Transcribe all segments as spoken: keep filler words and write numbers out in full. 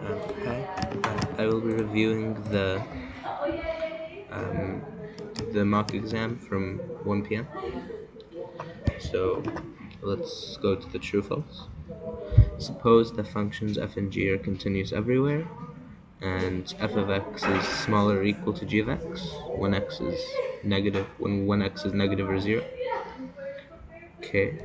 Uh, hi, uh, I will be reviewing the um, the mock exam from one p m So let's go to the true false. Suppose the functions f and g are continuous everywhere, and f of x is smaller or equal to g of x when x is negative, when when x is negative or zero. Okay,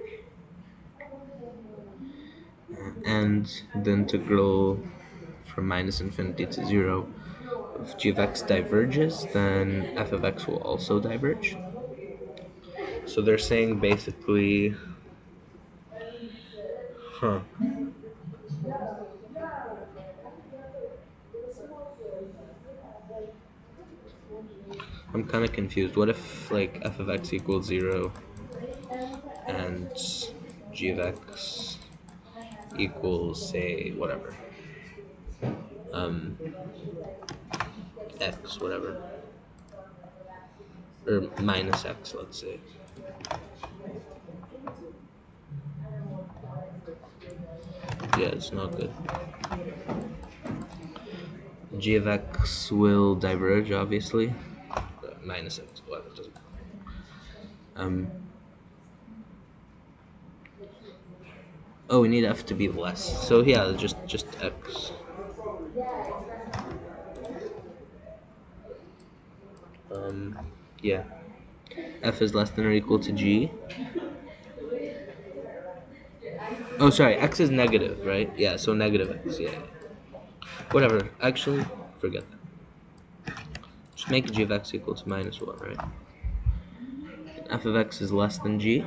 uh, and the integral from minus infinity to zero if g of x diverges, then f of x will also diverge. So they're saying basically, huh, I'm kind of confused. What if like f of x equals zero and g of x equals, say, whatever, um, x, whatever, or minus x, let's say. Yeah, it's not good. G of x will diverge, obviously. Uh, minus x, whatever, doesn't matter. Um, oh, we need f to be less. So yeah, just just x. Um, yeah. F is less than or equal to g. Oh, sorry, x is negative, right? Yeah, so negative x, yeah. Whatever, actually, forget that. Just make g of x equal to minus one, right? F of x is less than g.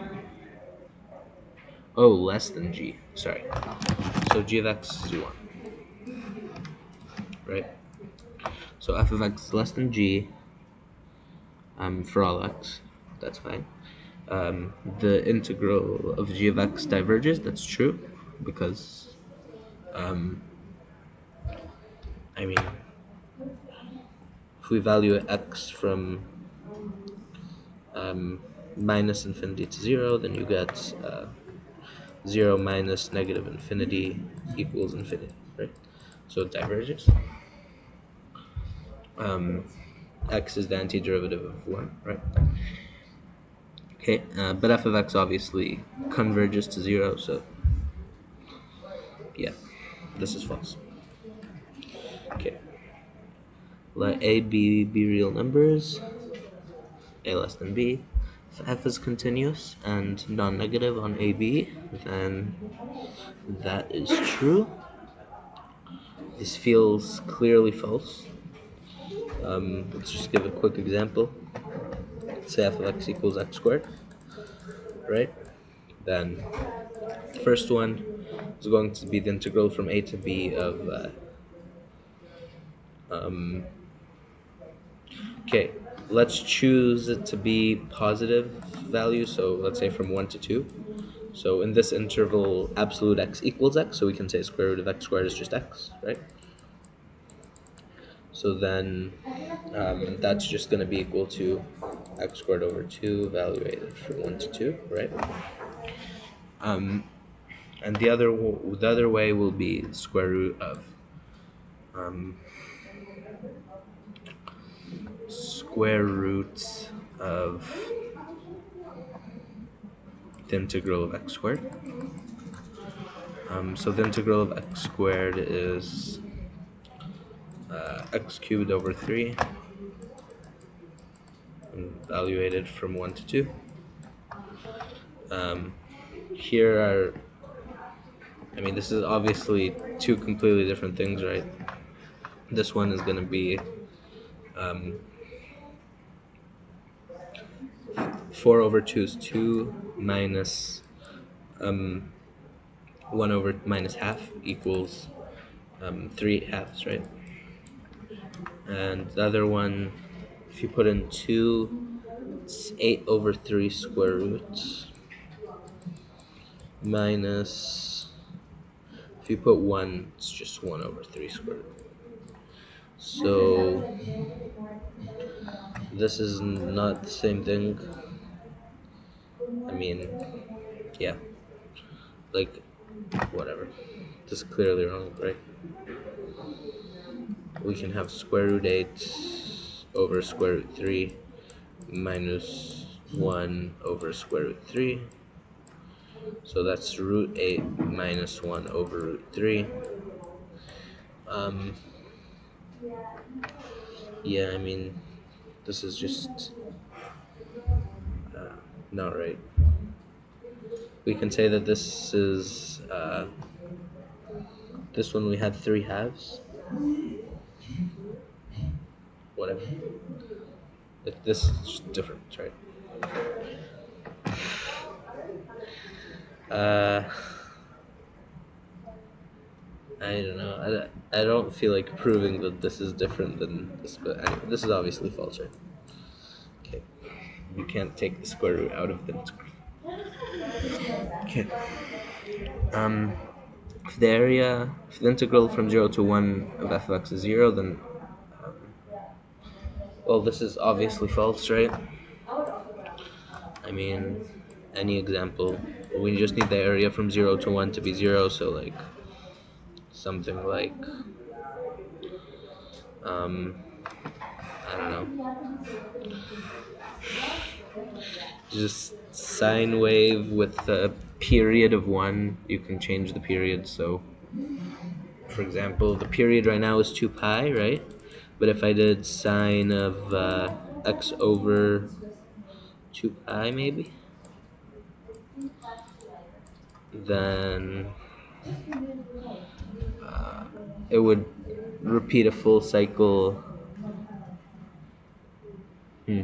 Oh, less than g, sorry. So g of x is one, right? So f of x is less than g um, for all x, that's fine. Um, the integral of g of x diverges, that's true, because, um, I mean, if we value x from um, minus infinity to zero, then you get uh, zero minus negative infinity equals infinity, right? So it diverges. Um, x is the antiderivative of one, right? Okay, uh, but f of x obviously converges to zero, so yeah, this is false. Okay, let a, b be real numbers, a less than b. If f is continuous and non-negative on a, b, then that is true. This feels clearly false. Um, let's just give a quick example. Say f of x equals x squared, right? Then the first one is going to be the integral from a to b of uh, um, okay, let's choose it to be positive value, so let's say from one to two. So in this interval, absolute x equals x, so we can say square root of x squared is just x, right? So then um, that's just going to be equal to x squared over two evaluated from one to two, right? Um, and the other the other way will be square root of um, square root of the integral of x squared. Um, so the integral of x squared is uh, x cubed over three, evaluated from one to two. Um, here are, I mean, this is obviously two completely different things, right? This one is going to be um, four over two is two minus um, one over minus half equals um, three halves, right? And the other one, if you put in two, it's eight over three square roots minus, if you put one, it's just one over three square root. So this is not the same thing. I mean, yeah, like, whatever. this is clearly wrong, right? We can have square root eight over square root three minus one over square root three. So that's root eight minus one over root three. Um, yeah, I mean, this is just uh, not right. We can say that this is, uh, this one we had three halves. Whatever. If this is different, right? Uh, I don't know. I, I don't feel like proving that this is different than this, but anyway, this is obviously false, right? Okay. You can't take the square root out of the integral. Okay. Um, if the area, if the integral from zero to one of f of x is zero, then um, well, this is obviously false, right? I mean, any example, we just need the area from zero to one to be zero, so like something like um, I don't know, just sine wave with a period of one. You can change the period, so for example, the period right now is two pi, right? But if I did sine of uh, x over two pi, maybe, then uh, it would repeat a full cycle. Hmm.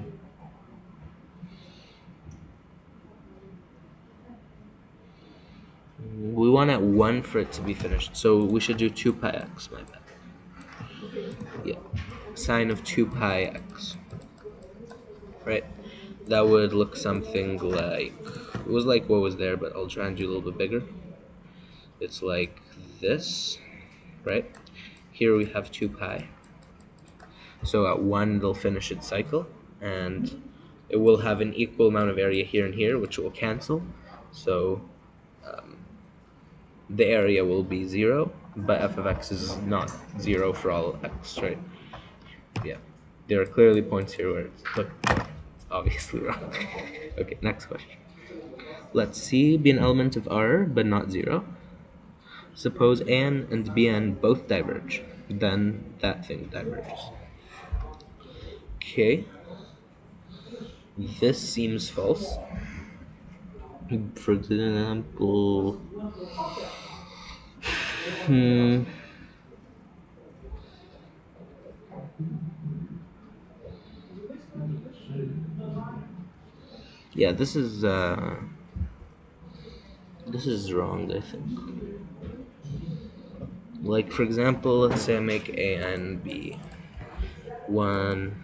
We want at one for it to be finished, so we should do two pi x, my bad. Yeah, sine of two pi x, right? That would look something like, it was like what was there, but I'll try and do a little bit bigger. It's like this, right? Here we have two pi. So at one, they'll finish its cycle, and it will have an equal amount of area here and here, which will cancel. So um, the area will be zero, but f of x is not zero for all x, right? Yeah, there are clearly points here where it's, look, it's obviously wrong. Okay, next question. Let C be an element of R, but not zero. Suppose An and Bn both diverge, then that thing diverges. Okay, this seems false. For example, hmm, yeah, this is uh, this is wrong, I think. Like, for example, let's say I make A and B one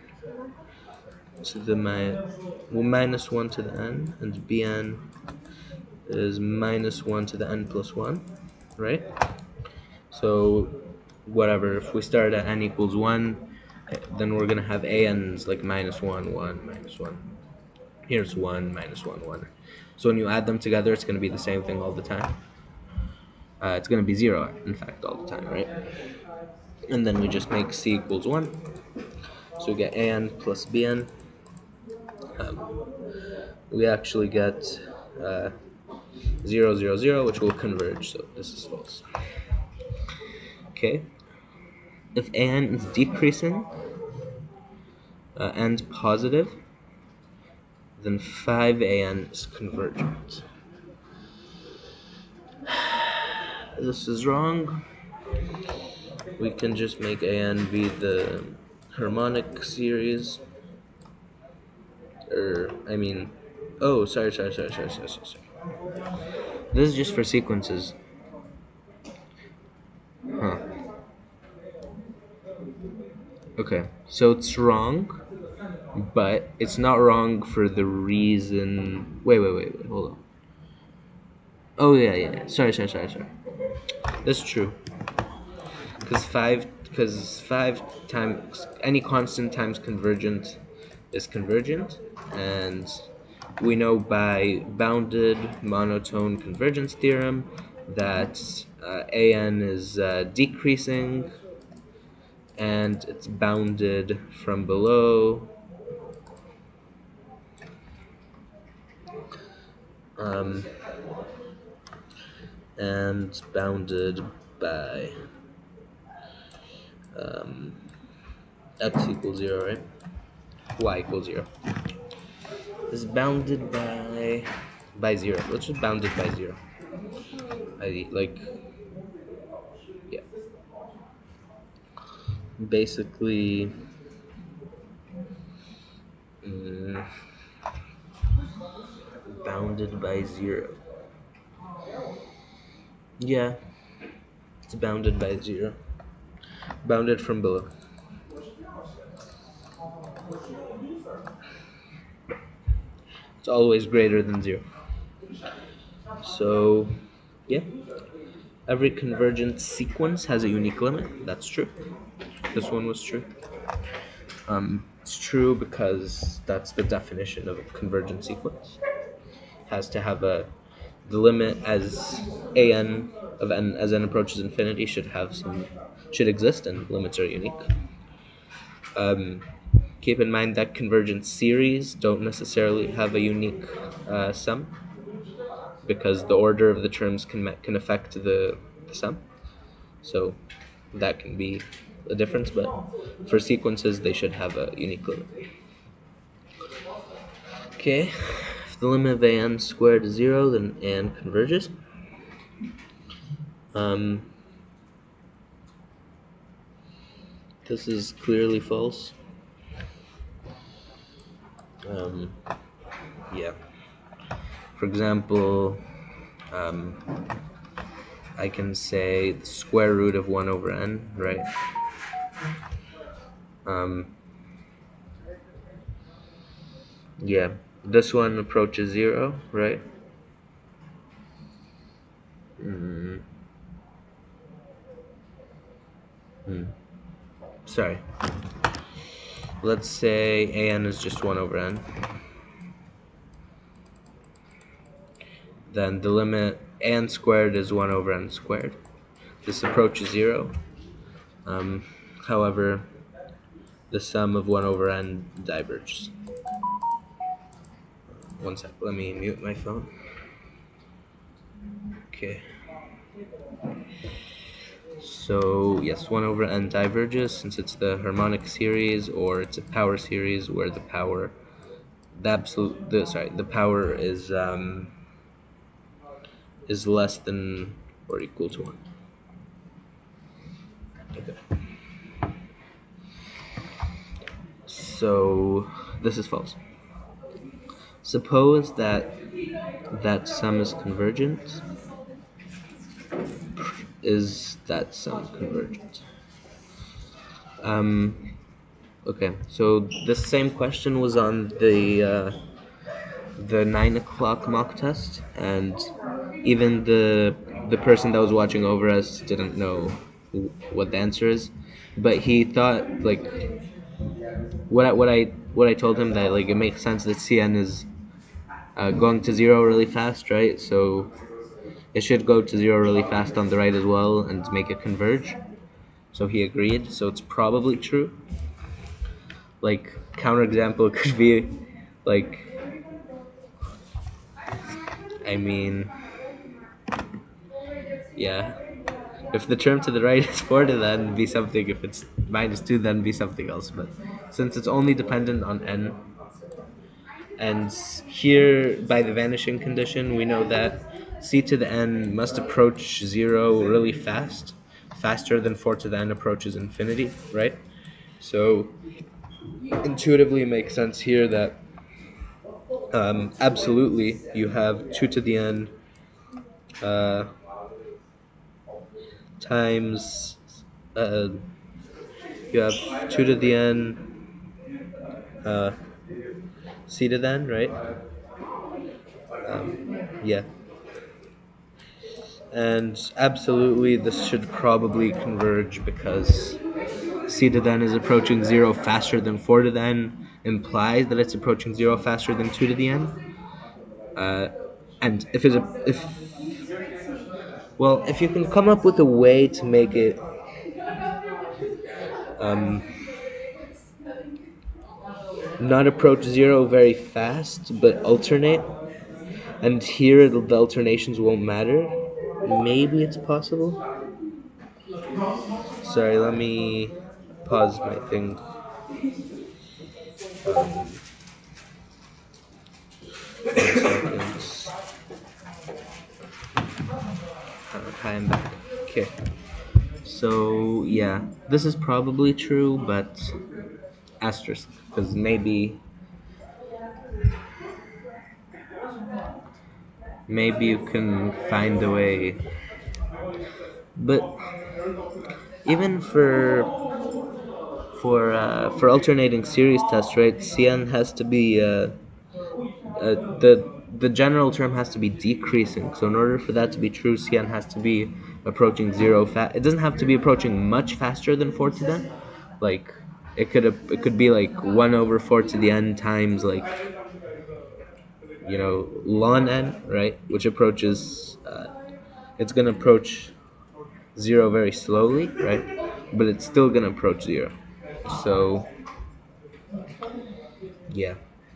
to the mi well, minus one to the n, and Bn is minus one to the n plus one, right? So whatever, if we start at n equals one, then we're gonna have An's like minus one, one, minus one. Here's one, minus one, one. So when you add them together, it's gonna be the same thing all the time. Uh, it's gonna be zero, in fact, all the time, right? And then we just make C equals one. So we get An plus Bn. Um, we actually get uh, zero, zero, zero, which will converge, so this is false. Okay. If An is decreasing uh, and positive, then five An is convergent. This is wrong. We can just make An be the harmonic series. Or, I mean, oh, sorry, sorry, sorry, sorry, sorry, sorry, sorry. This is just for sequences. Huh. Okay, so it's wrong, but it's not wrong for the reason... Wait, wait, wait, wait, hold on. Oh, yeah, yeah, sorry, sorry, sorry, sorry. That's true. Because five, because five times, any constant times convergent is convergent, and we know by bounded monotone convergence theorem that uh, A N is uh, decreasing and it's bounded from below um, and bounded by um, x equals zero, right? Y equals zero. Is bounded by by zero. Let's just bounded by zero. I like yeah. Basically, mm, bounded by zero. Yeah, it's bounded by zero. Bounded from below. It's always greater than zero. So, yeah. Every convergent sequence has a unique limit. That's true. This one was true. Um, it's true because that's the definition of a convergent sequence. It has to have a the limit as an of n as n approaches infinity should have some should exist, and limits are unique. Um, keep in mind that convergent series don't necessarily have a unique uh, sum, because the order of the terms can can affect the, the sum. So that can be a difference, but for sequences they should have a unique limit. Okay, if the limit of an squared is zero, then an converges. Um, this is clearly false. Um, yeah. For example, um, I can say the square root of one over n, right? Um, yeah, this one approaches zero, right? Mm. Mm. Sorry. Let's say an is just one over n. Then the limit n squared is one over n squared. This approaches zero. Um, however, the sum of one over n diverges. One sec, let me mute my phone. Okay. So yes, one over n diverges since it's the harmonic series, or it's a power series where the power, the absolute, the sorry, the power is um, is less than or equal to one. Okay. So this is false. Suppose that that sum is convergent. Is that sum convergent? Um, okay, so this same question was on the uh, the nine o'clock mock test, and even the the person that was watching over us didn't know what the answer is, but he thought like what I, what I what I told him, that like it makes sense that C N is uh, going to zero really fast, right? So it should go to zero really fast on the right as well and make it converge. So he agreed. So it's probably true. Like counterexample could be like, I mean, yeah. If the term to the right is four, then be something. If it's minus two, then be something else. But since it's only dependent on n, and here by the vanishing condition, we know that c to the n must approach zero really fast, faster than four to the n approaches infinity, right? So intuitively it makes sense here that um, absolutely you have two to the n uh, times uh, you have two to the n uh, c to the n, right? Um, yeah. And absolutely this should probably converge because c to the n is approaching zero faster than four to the n, implies that it's approaching zero faster than two to the n. Uh, and if it's a, if Well, if you can come up with a way to make it um, not approach zero very fast, but alternate, and here the alternations won't matter, maybe it's possible. Sorry, let me pause my thing. Um, one second. Okay, I'm back. Okay. So, yeah, this is probably true, but asterisk, because maybe maybe you can find a way. But even for for uh, for alternating series tests, right? C N has to be uh, uh, the the general term has to be decreasing. So in order for that to be true, C N has to be approaching zero. Fa- it doesn't have to be approaching much faster than four to the n. Like it could it could be like one over four to the n times like you know ln n, right? Which approaches uh, it's gonna approach zero very slowly, right? But it's still gonna approach zero. So yeah.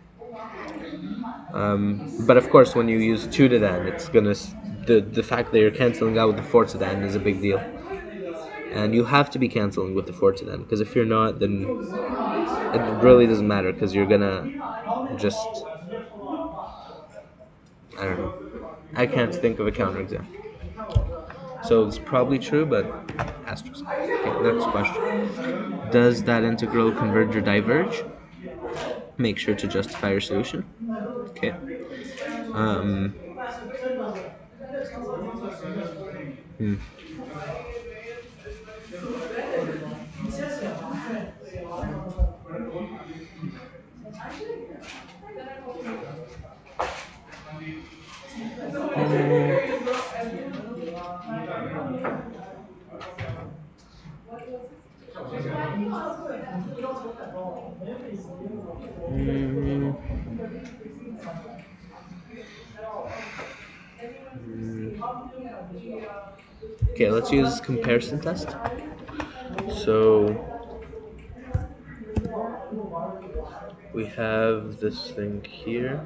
Um, but of course, when you use two to the n, it's gonna the the fact that you're canceling out with the four to the n is a big deal, and you have to be canceling with the four to the n because if you're not, then it really doesn't matter because you're gonna just I don't know. I can't think of a counterexample. So it's probably true, but asterisk. Okay, next question. Does that integral converge or diverge? Make sure to justify your solution. Okay. Um, hmm. Mm, okay, let's use comparison test. So we have this thing here.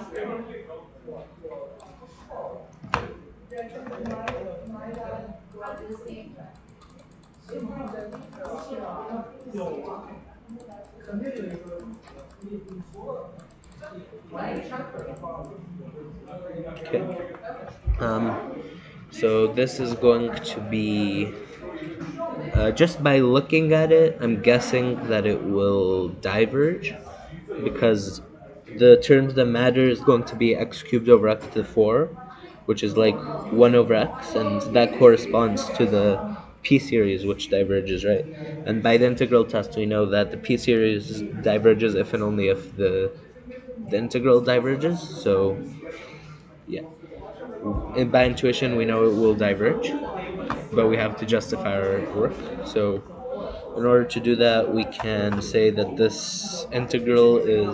Okay. Um, so this is going to be uh, just by looking at it, I'm guessing that it will diverge because the terms that matter is going to be x cubed over x to the four, which is like one over x, and that corresponds to the p-series, which diverges, right? And by the integral test, we know that the p-series diverges if and only if the, the integral diverges, so yeah. And by intuition, we know it will diverge, but we have to justify our work. So in order to do that, we can say that this integral is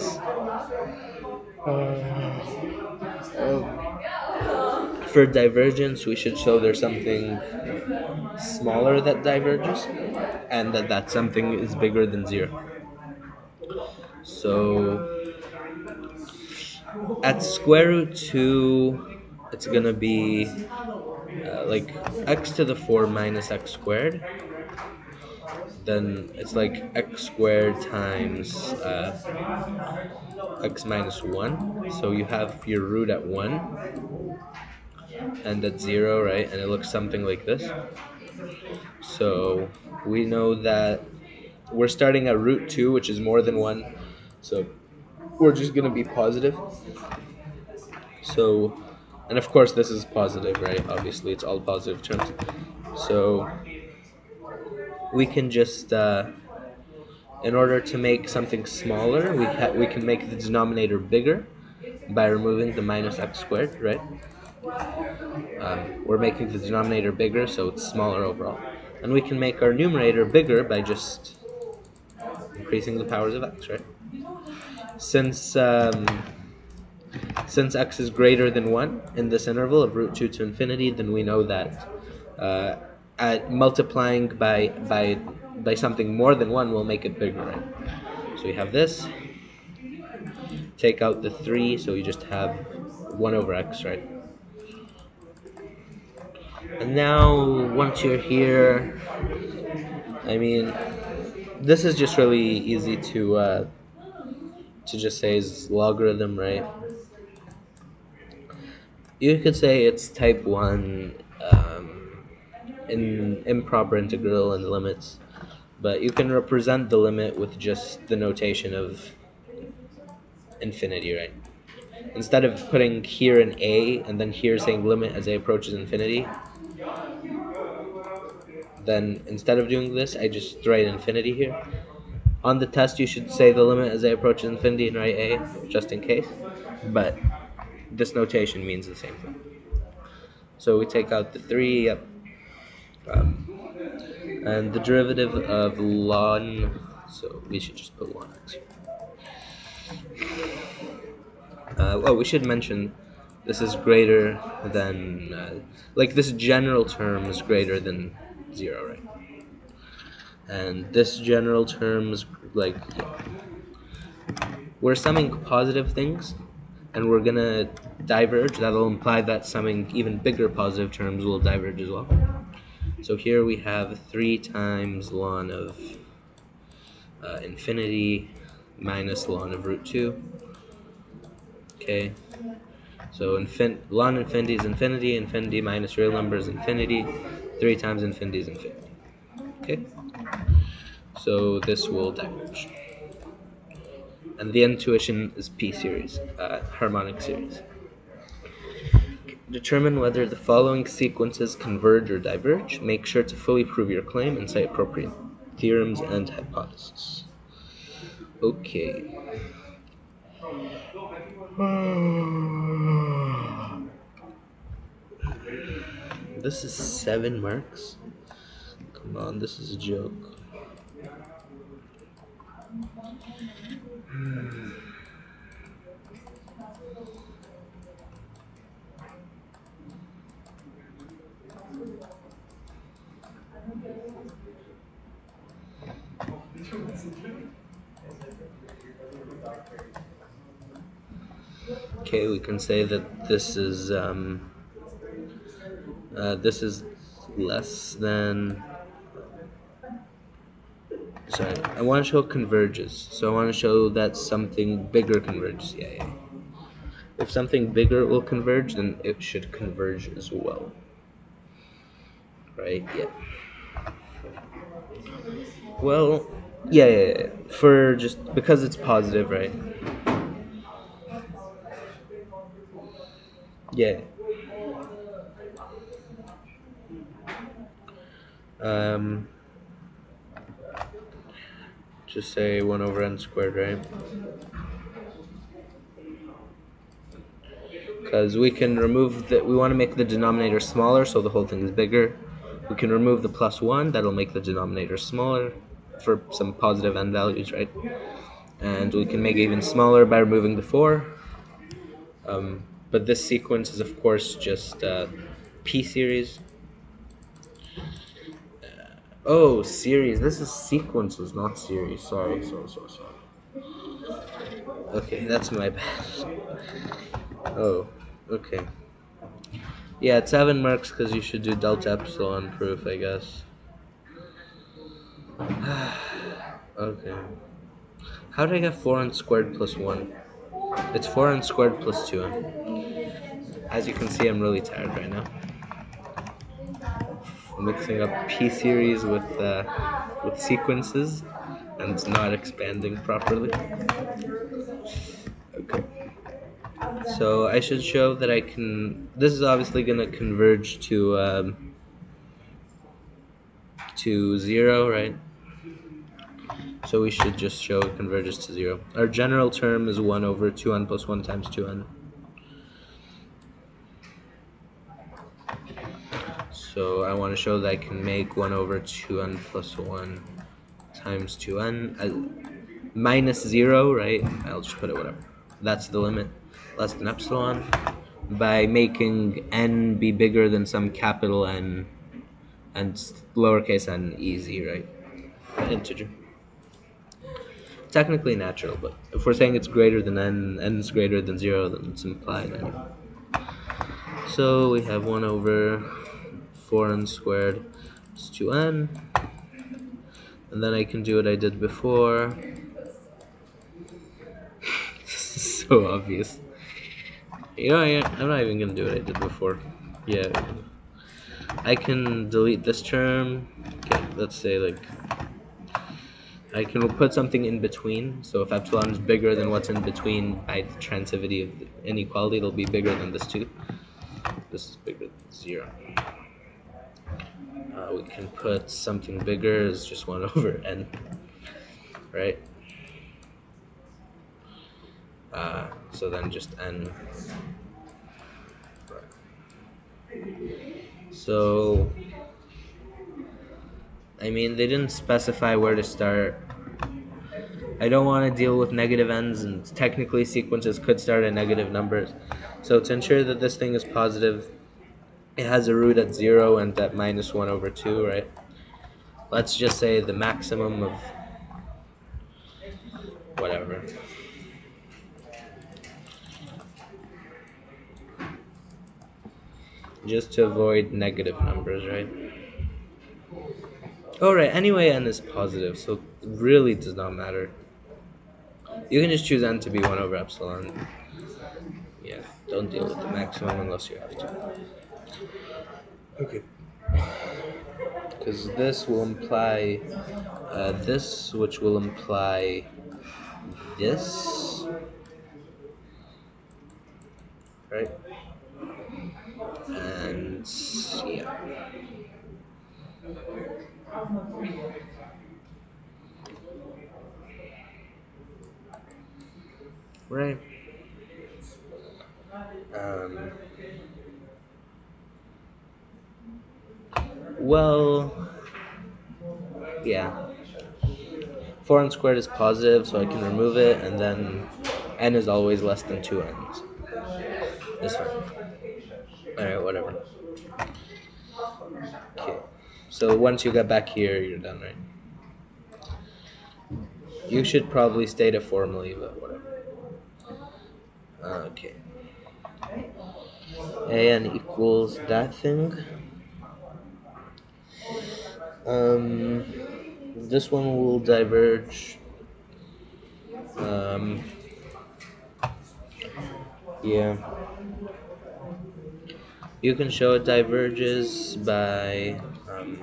for divergence, we should show there's something smaller that diverges, and that that something is bigger than zero. So at square root two, it's gonna be uh, like x to the four minus x squared. Then it's like x squared times uh, x minus one. So you have your root at one and at zero, right? And it looks something like this. So we know that we're starting at root two, which is more than one. So we're just going to be positive. So, and of course this is positive, right? Obviously it's all positive terms. So we can just, uh, in order to make something smaller, we, ha- we can make the denominator bigger by removing the minus x squared, right? Um, we're making the denominator bigger, so it's smaller overall. And we can make our numerator bigger by just increasing the powers of x, right? Since um, since x is greater than one in this interval of root two to infinity, then we know that uh, at multiplying by by by something more than one will make it bigger, right? So we have this. Take out the three, so you just have one over x, right? And now, once you're here, I mean, this is just really easy to uh, to just say is logarithm, right? You could say it's type one um, in improper integral and limits, but you can represent the limit with just the notation of infinity, right? Instead of putting here an a and then here saying limit as a approaches infinity, then instead of doing this, I just write infinity here. On the test, you should say the limit as a approaches infinity and write a, just in case. But this notation means the same thing. So we take out the three, yep. Um, and the derivative of ln, so we should just put ln x. Uh, well, we should mention this is greater than, uh, like this general term is greater than zero, right? And this general term is like, we're summing positive things, and we're gonna diverge. That'll imply that summing even bigger positive terms will diverge as well. So here we have three times ln of uh, infinity minus ln of root two. Okay. So infin ln infinity is infinity, infinity minus real number is infinity, three times infinity is infinity. Okay? So this will diverge. And the intuition is P series, uh, harmonic series. Determine whether the following sequences converge or diverge. Make sure to fully prove your claim and cite appropriate theorems and hypotheses. Okay. This is seven marks. Come on, this is a joke. Okay, we can say that this is um, uh, this is less than. Sorry, I want to show converges. So I want to show that something bigger converges. Yeah, yeah. If something bigger will converge, then it should converge as well. Right? Yeah. Well, yeah, yeah, yeah. For just because it's positive, right? Yeah. Um. Just say one over n squared, right? Because we can remove the, we want to make the denominator smaller so the whole thing is bigger. We can remove the plus one, that'll make the denominator smaller for some positive n values, right? And we can make it even smaller by removing the four. Um, but this sequence is of course just uh, P series. Uh, oh, series. This is sequences, not series. Sorry, sorry, sorry, sorry. Okay, that's my bad. Oh, okay. Yeah, it's seven marks because you should do delta epsilon proof, I guess. Okay. How did I get four n squared plus one? It's four n squared plus two n. As you can see, I'm really tired right now. I'm mixing up P series with uh, with sequences, and it's not expanding properly. Okay. So I should show that I can. This is obviously going to converge to um, to zero, right? So we should just show it converges to zero. Our general term is one over two n plus one times two n. So I want to show that I can make one over two n plus one times two n as minus zero, right? I'll just put it whatever. That's the limit. less than epsilon by making n be bigger than some capital N and lowercase n easy, right? Integer. Technically natural, but if we're saying it's greater than n, n is greater than zero, then it's implied anyway. So we have one over four n squared is two n, and then I can do what I did before. This is so obvious. You know, I, I'm not even gonna do what I did before. Yeah, I can delete this term. Okay, let's say like I can put something in between. So if epsilon is bigger than what's in between by the transitivity of the inequality, it'll be bigger than this too. This is bigger than zero. Uh, we can put something bigger as just one over n, right? Uh, so then just n. So, I mean, they didn't specify where to start. I don't want to deal with negative n's, and technically sequences could start at negative numbers. So to ensure that this thing is positive, it has a root at zero and at minus one over two, right? Let's just say the maximum of whatever. Just to avoid negative numbers, right? Alright, anyway, n is positive, so it really does not matter. You can just choose n to be one over epsilon. Yeah, don't deal with the maximum unless you have to. Okay. Because this will imply uh, this, which will imply this, right? And yeah. Right. Um, well, yeah. four n squared is positive, so I can remove it, and then n is always less than two n's. That's fine. Alright, whatever. Okay. So once you get back here, you're done, right? You should probably state it formally, but whatever. Okay. An equals that thing. Um, this one will diverge. Um, yeah. You can show it diverges by um,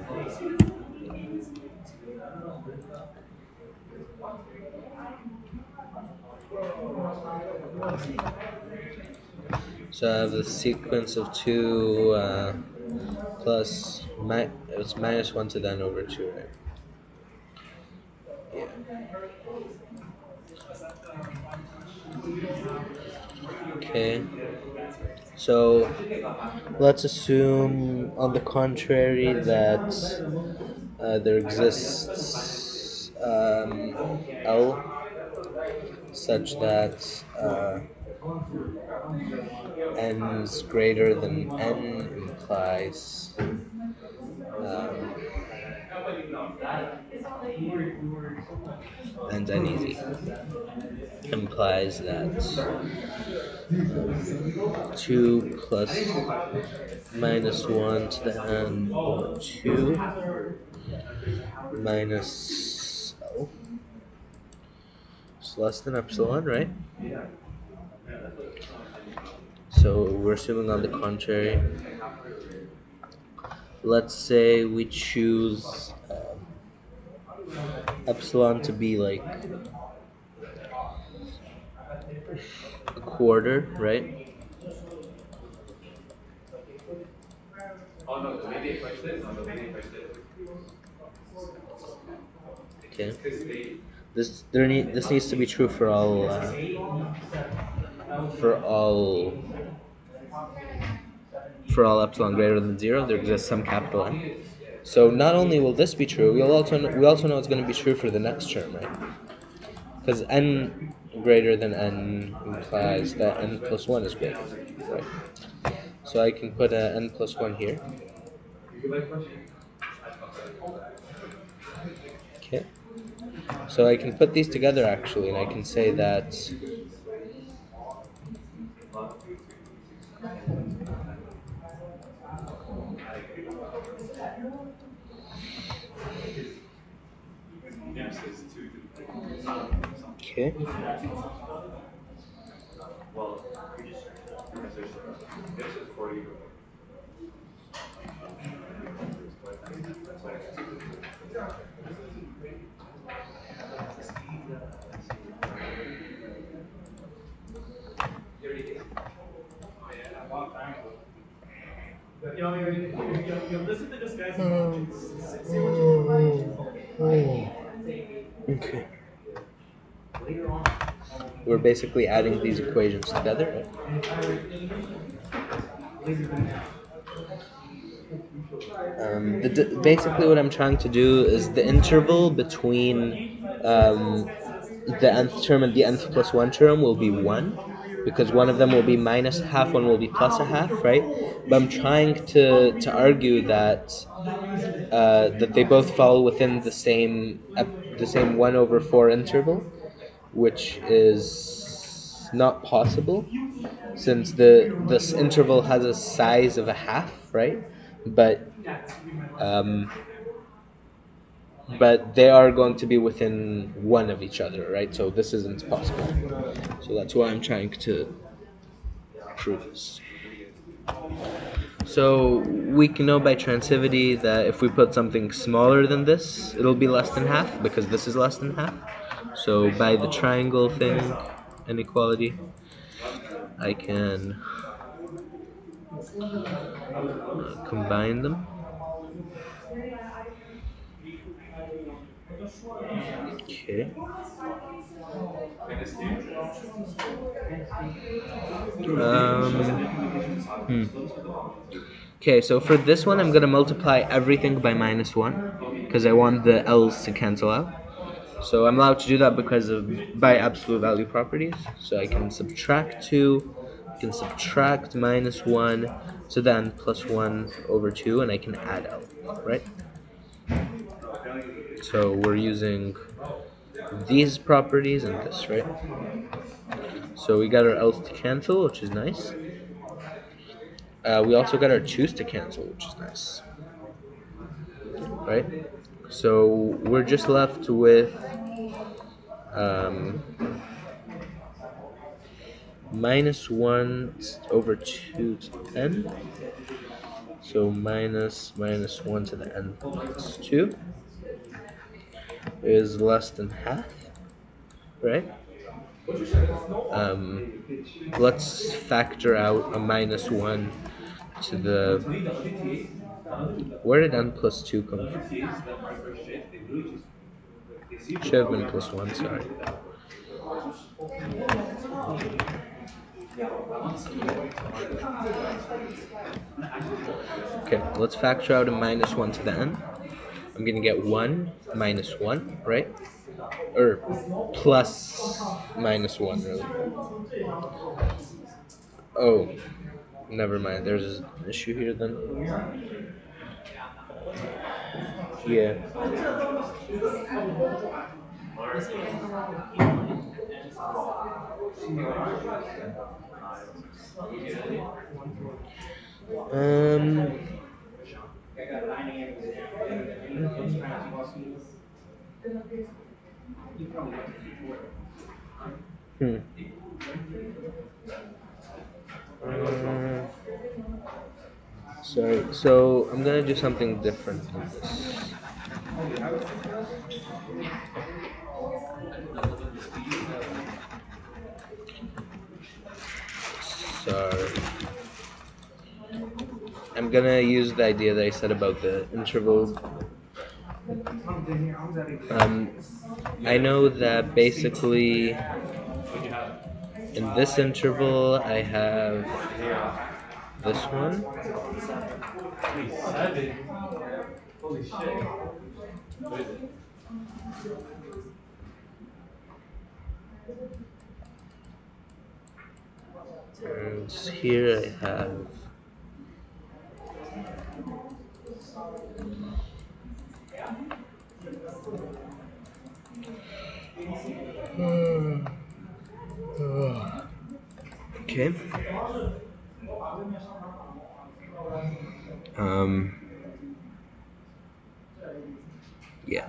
so I have the sequence of two uh, plus mi it's minus one to the n over two, right? Yeah. Okay. So let's assume, on the contrary, that uh, there exists um, L such that uh, n is greater than n implies um, and n easy implies that two plus minus one to the n over two minus L is less than epsilon, right? So we're assuming on the contrary. Let's say we choose um, epsilon to be like a quarter, right? Okay. This there need this needs to be true for all uh, for all for all epsilon greater than zero. There exists some capital N. So not only will this be true, we'll also know, we also know it's going to be true for the next term, right? Because n greater than n implies that n plus one is greater, right? So I can put a n plus one here. Okay. So I can put these together actually, and I can say that okay. Okay. We're basically adding these equations together, right? Um, the, d- basically, what I'm trying to do is the interval between um, the nth term and the nth plus one term will be one, because one of them will be minus a half, one will be plus a half, right? But I'm trying to, to argue that uh, that they both fall within the same ep- the same one over four interval, which is not possible since the this interval has a size of a half, right? But um, but they are going to be within one of each other, right? So this isn't possible. So that's why I'm trying to prove this. So we can know by transitivity that if we put something smaller than this, it'll be less than half, because this is less than half. So by the triangle thing, inequality, I can uh, combine them. Okay. Um, hmm. Okay, so for this one, I'm going to multiply everything by minus one, because I want the L's to cancel out. So I'm allowed to do that because of by absolute value properties. So I can subtract two, I can subtract minus one, so then plus one over two, and I can add L, right? So we're using these properties and this, right? So we got our L's to cancel, which is nice. Uh, we also got our twos to cancel, which is nice, right? So we're just left with um, minus one over two to the n. So minus minus one to the n plus two is less than half, right? Um, let's factor out a minus one to the... Where did n plus two come from? Should have been plus one, sorry. Okay, let's factor out a minus one to the n. I'm gonna get one minus one, right? Or plus minus one, really. Oh, never mind. There's an issue here then. Yeah. Um. Hmm. Uh, sorry. So I'm gonna do something different than this. Sorry. I'm gonna use the idea that I said about the interval. Um, I know that basically in this interval I have this one. And here I have okay. Um. Yeah.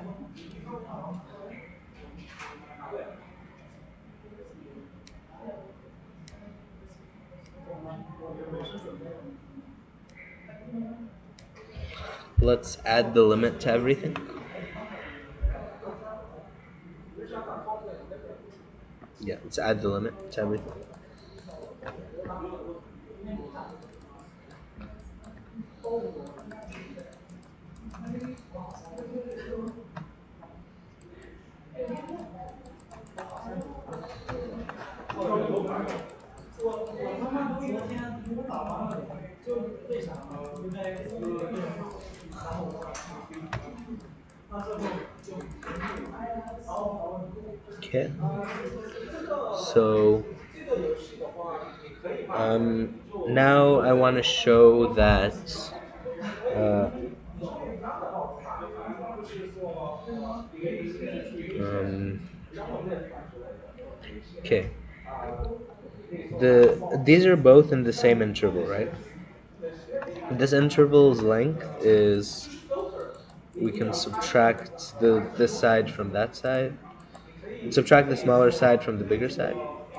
Let's add the limit to everything. Yeah, let's add the limit to everything. Okay. So um, now I want to show that uh, um, okay. The these are both in the same interval, right? This interval's length is, we can subtract the this side from that side, subtract the smaller side from the bigger side.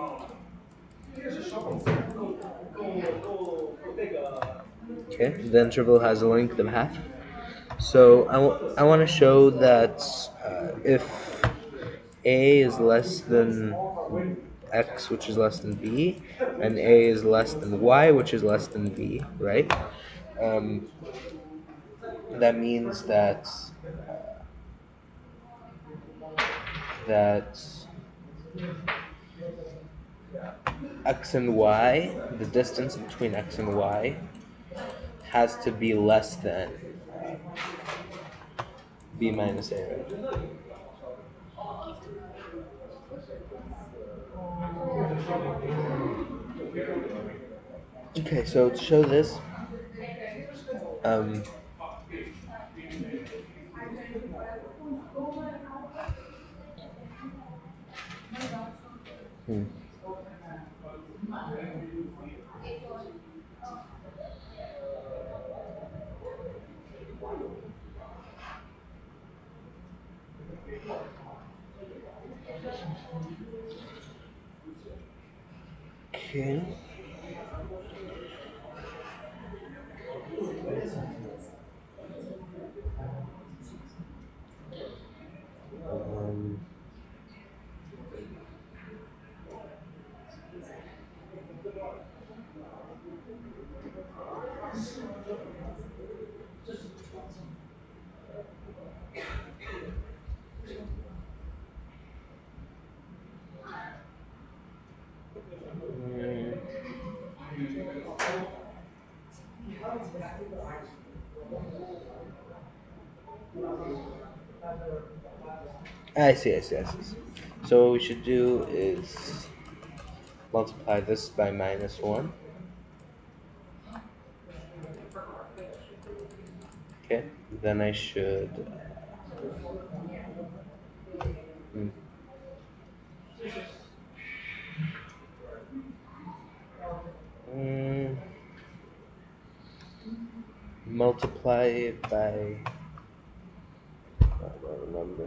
Okay, the interval has a length of half. So I, w- I want to show that uh, if a is less than x, which is less than b, and a is less than y, which is less than b, right? Um, that means that that x and y, the distance between x and y, has to be less than b minus a, right? Okay, so to show this, um, hmm. Okay. Um, mm, I see, I see, I see. So what we should do is multiply this by minus one. Okay, then I should. mm, mm, multiply it by. I don't remember.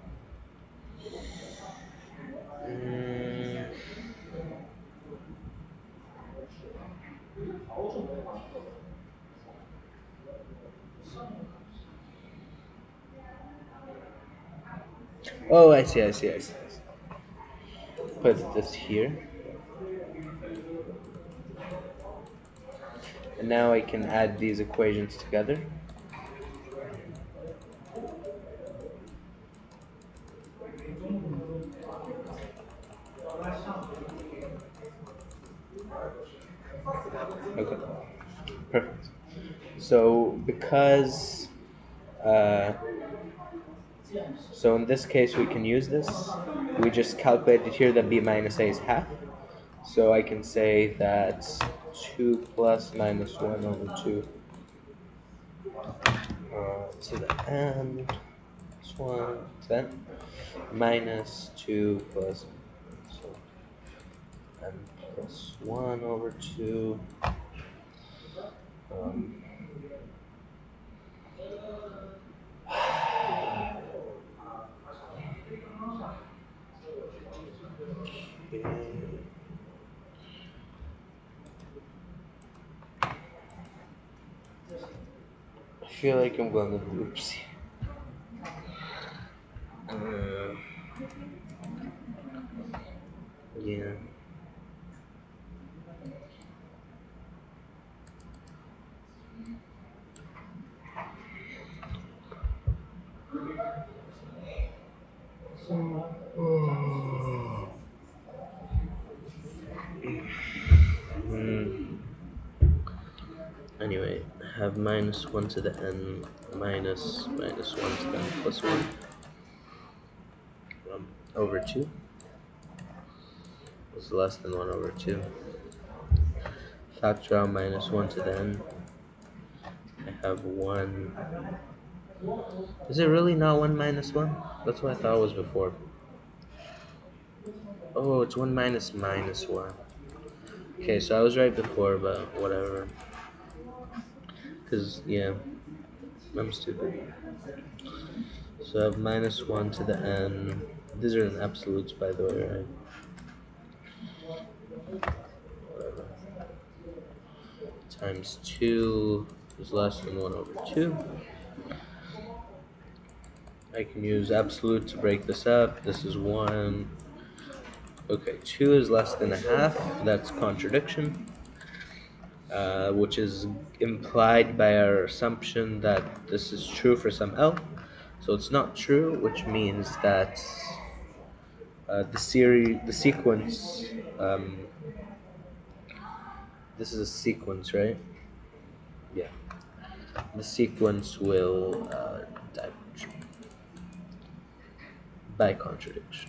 Mm, oh, I see, I see, I see. I see. Put this here, and now I can add these equations together. Okay, perfect. So because uh, so in this case we can use this. We just calculated here that b minus a is half. So I can say that two plus minus one over two uh, to the n plus one to the n minus two plus so n plus one over two. Um, okay. I feel like I'm going to loops. Uh, yeah. Mm. Anyway, I have minus one to the n minus minus one to the n plus one um, over two is less than one over two. Factor out minus one to the n. I have one. Is it really not one minus one? That's what I thought it was before. Oh, it's one minus minus one. Okay, so I was right before, but whatever. Because, yeah, I'm stupid. So I have minus one to the n. These are in absolutes, by the way, right? Whatever. Times two is less than one over two. I can use absolute to break this up. This is one. Okay, two is less than a half. That's contradiction. Uh, which is implied by our assumption that this is true for some L. So it's not true, which means that uh, the series, the sequence, um, this is a sequence, right? Yeah. The sequence will uh, diverge by contradiction.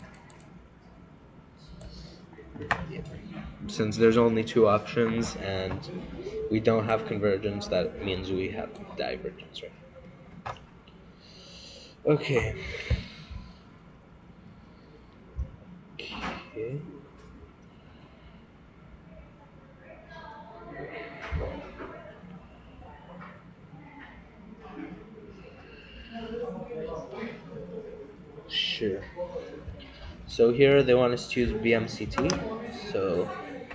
Yeah. Since there's only two options and we don't have convergence, that means we have divergence, right? Okay. Okay. Sure. So here they want us to use B M C T. So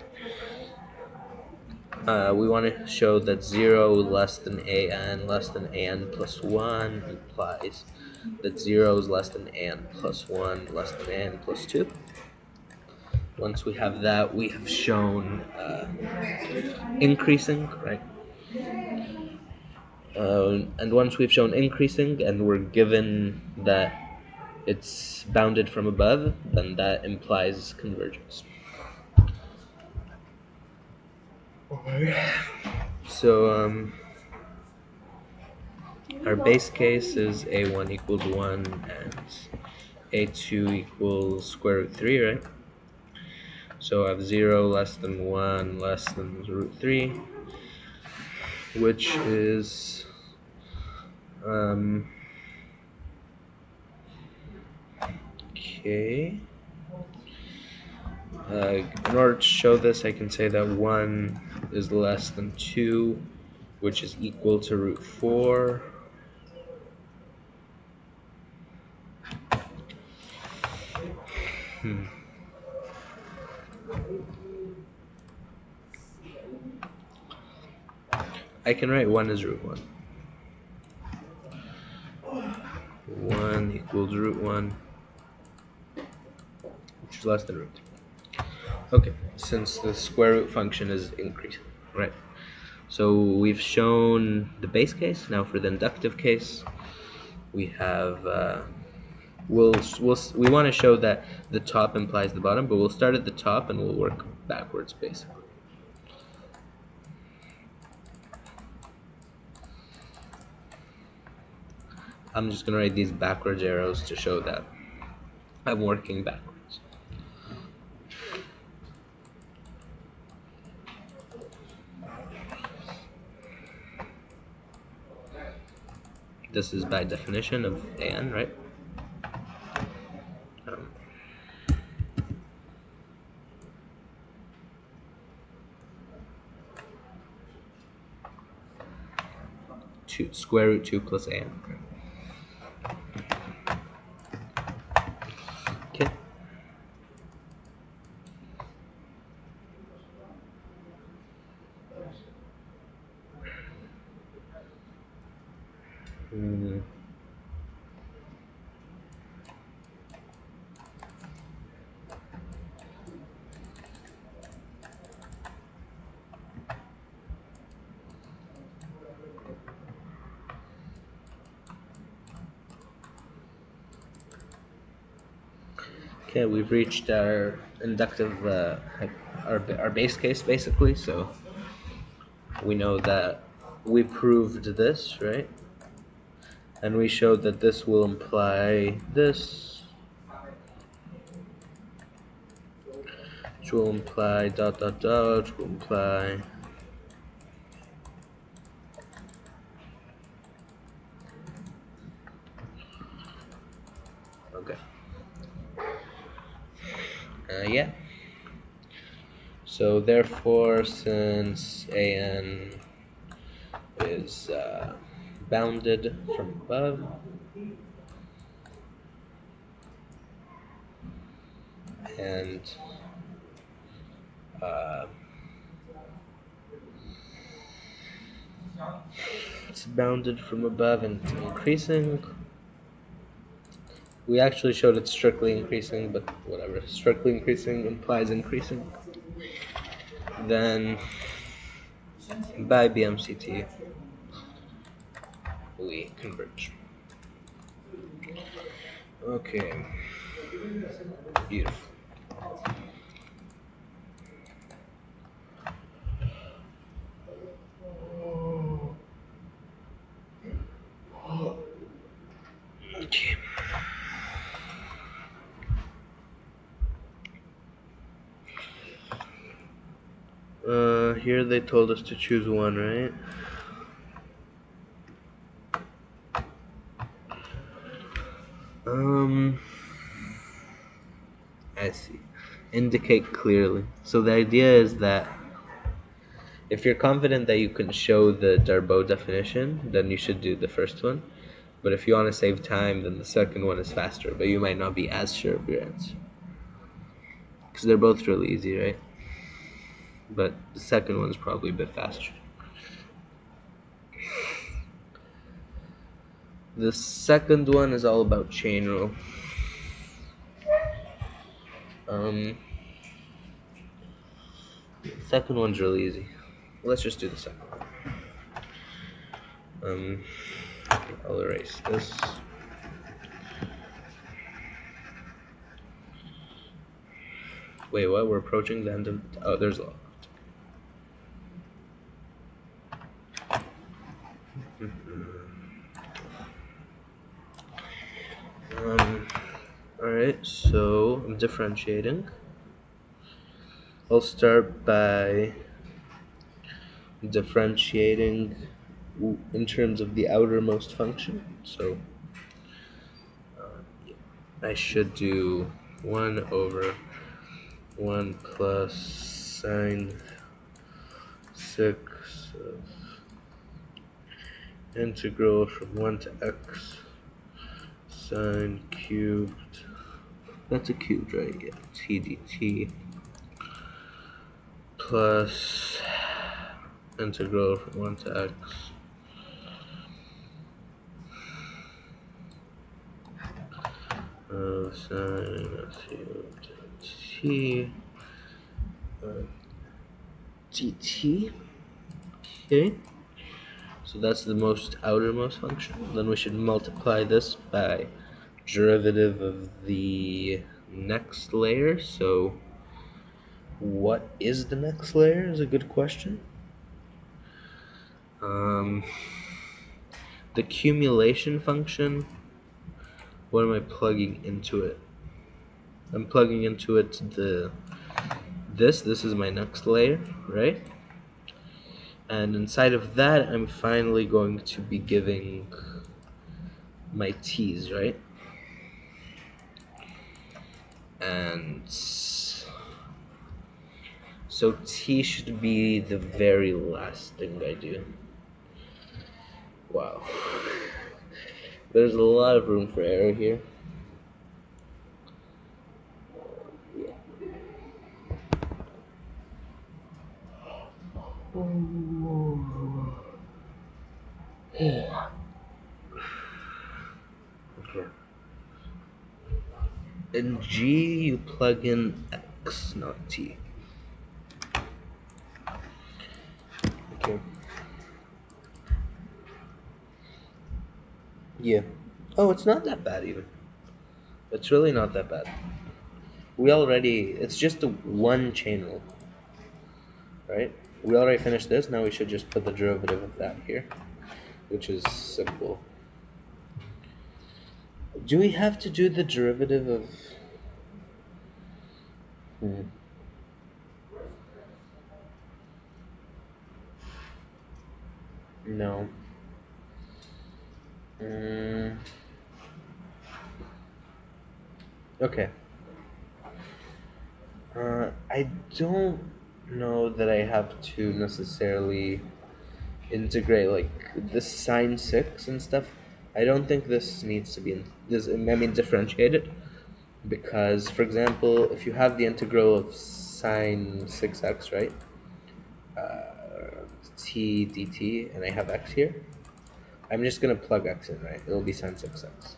uh, we want to show that zero less than a n less than a n plus one implies that zero is less than a n plus one less than a n plus two. Once we have that, we have shown uh, increasing, right? Uh, and once we've shown increasing and we're given that it's bounded from above, then that implies convergence. So um, our base case is a one equals one and a two equals square root three, right? So I have zero less than one less than root three, which is um, okay. Uh, in order to show this, I can say that one is less than two, which is equal to root four. Hmm. I can write one as root one. one equals root one, which is less than root three. Okay, since the square root function is increasing, right? So we've shown the base case. Now for the inductive case, we have uh, we'll we'll we want to show that the top implies the bottom, but we'll start at the top and we'll work backwards basically. I'm just gonna write these backwards arrows to show that I'm working backwards. This is by definition of an, right? Um, two square root two plus an. Okay. Hmm. Okay, we've reached our inductive, uh, our, our base case basically, so we know that we proved this, right? And we showed that this will imply this, which will imply dot dot dot, which will imply okay. Uh, yeah. So therefore, since an is uh, bounded from above, and uh, it's bounded from above and increasing. We actually showed it strictly increasing, but whatever. Strictly increasing implies increasing. Then by B M C T, we converge. Okay. Beautiful. Okay. Uh, here they told us to choose one, right? Um, I see. Indicate clearly. So the idea is that if you're confident that you can show the Darboux definition, then you should do the first one. But if you want to save time, then the second one is faster, but you might not be as sure of your answer. Because they're both really easy, right? But the second one's probably a bit faster. The second one is all about chain rule. Um, the second one's really easy. Let's just do the second one. Um, I'll erase this. Wait, what? We're approaching the end of... Oh, there's a lot. Um, Alright, so I'm differentiating. I'll start by differentiating in terms of the outermost function. So uh, I should do one over one plus sine six of integral from one to x sine cubed. That's a cubed, right? Yeah. T dt plus integral from one to x of sine cubed t uh, dt. Okay, so that's the most outermost function. Then we should multiply this by derivative of the next layer. So what is the next layer is a good question. Um, the cumulation function, what am I plugging into it? I'm plugging into it the this, this is my next layer, right? And inside of that, I'm finally going to be giving my t's, right? And so t should be the very last thing I do. Wow. There's a lot of room for error here. Okay. In G, you plug in X, not T. Okay. Yeah. Oh, it's not that bad even. It's really not that bad. We already, it's just a one chain rule, right? We already finished this, now we should just put the derivative of that here, which is simple. Do we have to do the derivative of... Hmm. No. Mm. Okay. Uh, I don't know that I have to necessarily integrate like this sine six and stuff. I don't think this needs to be in this. I mean, differentiated, because, for example, if you have the integral of sine six x, right? Uh, t dt, and I have x here. I'm just gonna plug x in, right? It'll be sine six x.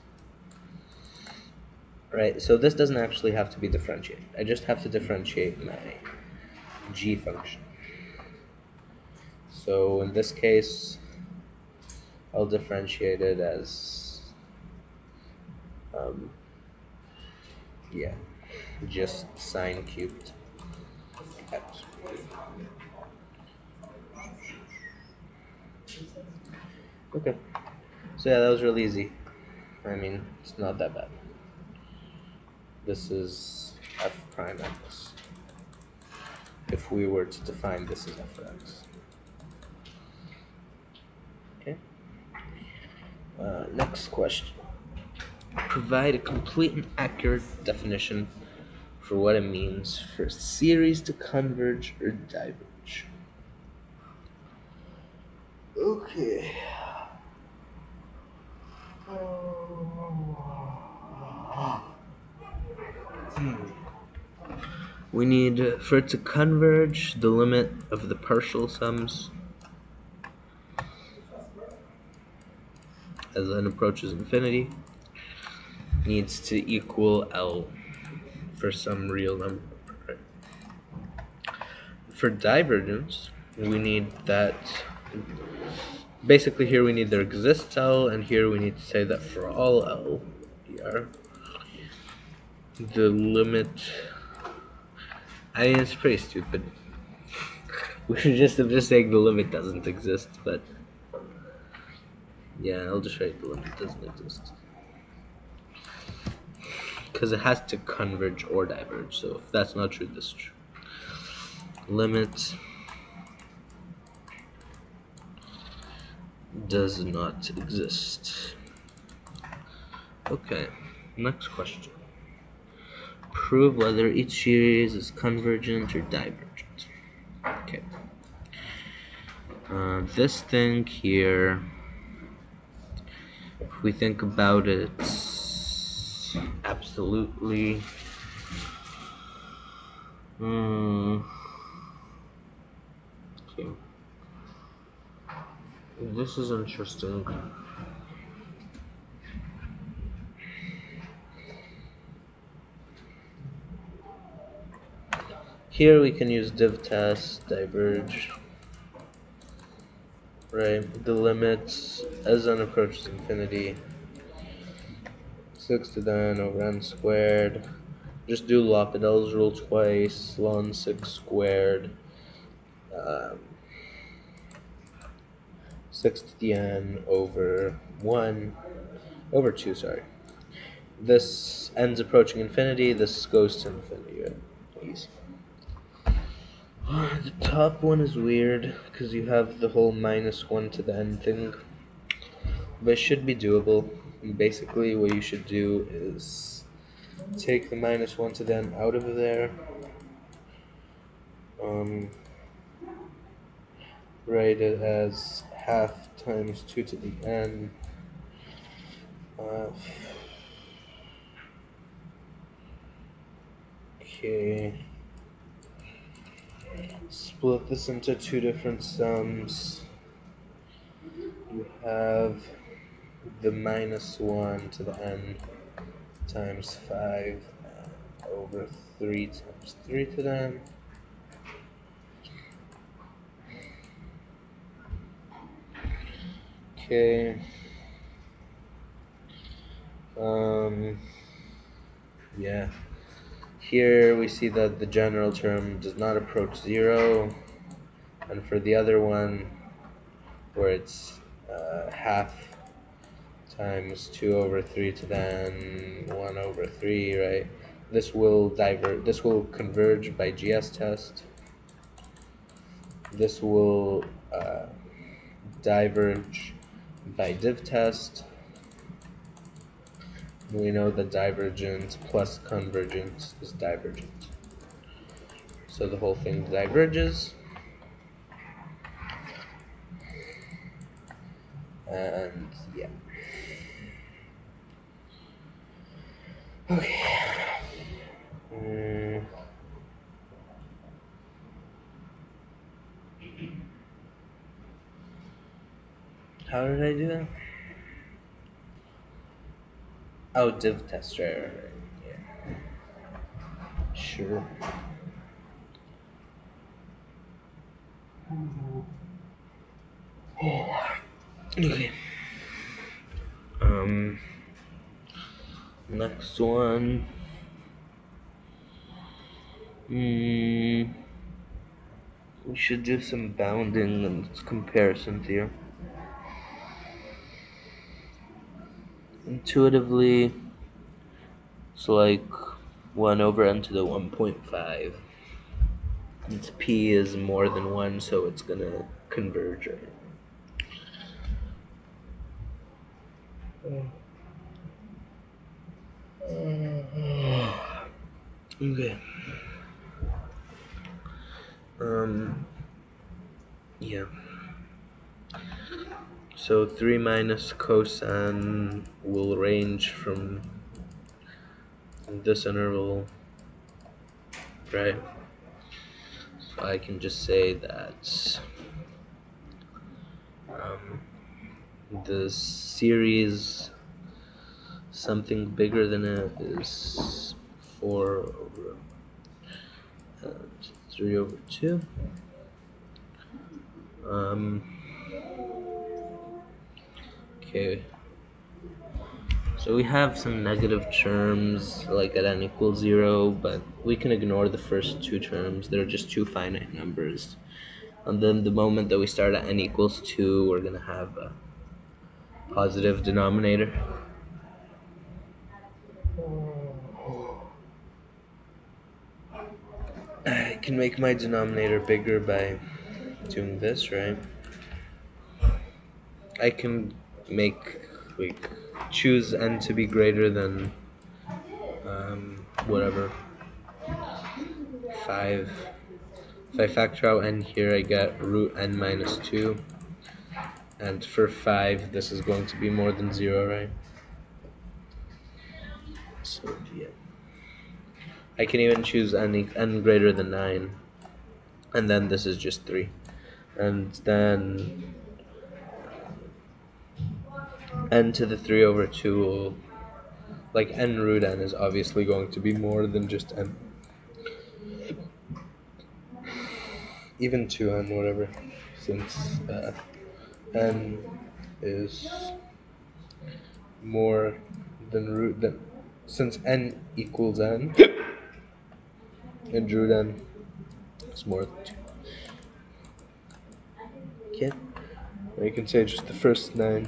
Right, so this doesn't actually have to be differentiated. I just have to differentiate my g function. So in this case, I'll differentiate it as, um, yeah, just sine cubed x. Okay, so yeah, that was really easy. I mean, it's not that bad. This is f prime x. If we were to define this as f of x. Okay. Uh, next question. Provide a complete and accurate definition for what it means for a series to converge or diverge. Okay. Hmm. We need, for it to converge, the limit of the partial sums as n approaches infinity needs to equal L for some real number. For divergence, we need that, basically here we need there exists L, and here we need to say that for all L, dr, the limit, I mean, it's pretty stupid. We should just have just saying the limit doesn't exist, but yeah, I'll just write the limit doesn't exist. Because it has to converge or diverge, so if that's not true, this is true. Limit does not exist. Okay, next question. Prove whether each series is convergent or divergent. Okay. Uh, this thing here, if we think about it, absolutely. Hmm. Okay. This is interesting. Here we can use div test, diverge, right? The limits as n approaches infinity, six to the n over n squared. Just do L'Hopital's rule twice, ln six squared, um, six to the n over one, over two, sorry. This n's approaching infinity, this goes to infinity, right? Easy. The top one is weird, because you have the whole minus one to the n thing, but it should be doable. And basically what you should do is take the minus one to the n out of there. Um, write it as half times two to the n. Uh, okay. Split this into two different sums. You have the minus one to the n times five uh, over three times three to the n. Okay. Um, yeah. Here we see that the general term does not approach zero, and for the other one, where it's uh, half times two over three to the n one over three, right? This will divert. This will converge by G S test. This will uh, diverge by div test. We know that divergence plus convergence is divergent. So the whole thing diverges. And yeah. Okay. Mm. How did I do that? Oh, div test, right, right, right. Yeah. Sure. Okay. Um. Next one. Hmm. We should do some bounding and comparison theorem. Intuitively, it's like one over n to the one point five. Its p is more than one, so it's gonna converge, right? Okay. Um. Yeah. So three minus cosine will range from this interval, right? So I can just say that um, the series something bigger than it is four over uh, three over two. Um, okay. So we have some negative terms like at n equals zero, but we can ignore the first two terms. They're just two finite numbers. And then the moment that we start at n equals two, we're going to have a positive denominator. I can make my denominator bigger by doing this, right? I can make, like, choose n to be greater than um, whatever, five. If I factor out n here, I get root n minus two. And for five, this is going to be more than zero, right? So, yeah. I can even choose n, n greater than nine. And then this is just three. And then n to the three over two will, like, n root n is obviously going to be more than just n. Even two n, whatever, since uh, n is more than root than, since n equals n, and root n is more than two. Okay, or you can say just the first nine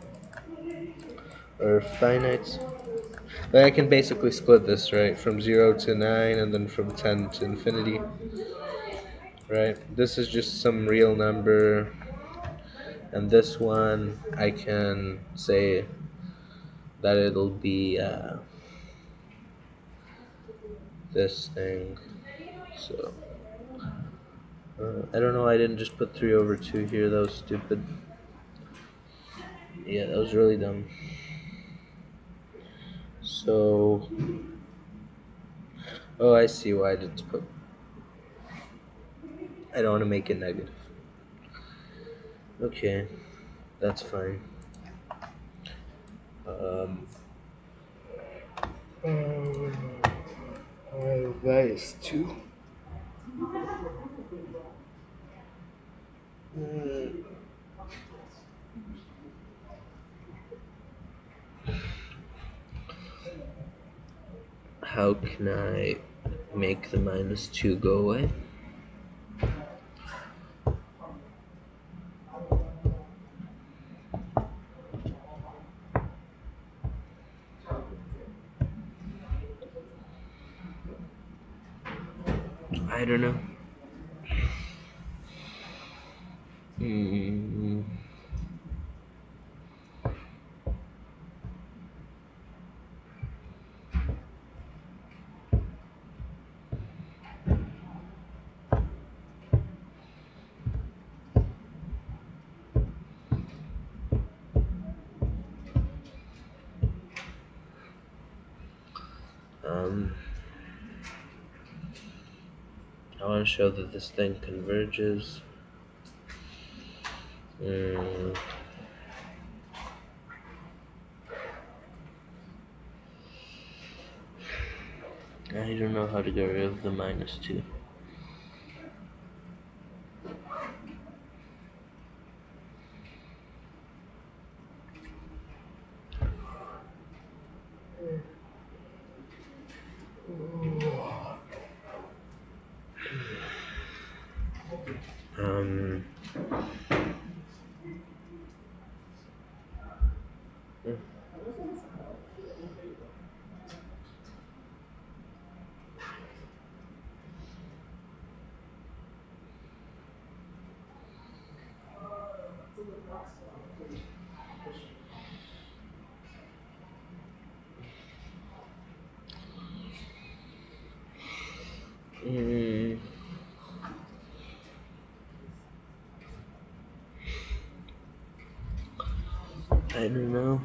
are finite. But I can basically split this, right, from zero to nine, and then from ten to infinity. Right, this is just some real number, and this one I can say that it'll be uh, this thing. So uh, I don't know why I didn't just put three over two here. That was stupid. Yeah, that was really dumb. So, oh, I see why I didn't put. I don't want to make it negative. Okay, that's fine. Um, uh, that is two. Mm. How can I make the minus two go away? I don't know. Mm. Um, I want to show that this thing converges. Mm. I don't know how to get rid of the minus two. Um, mm, I don't know.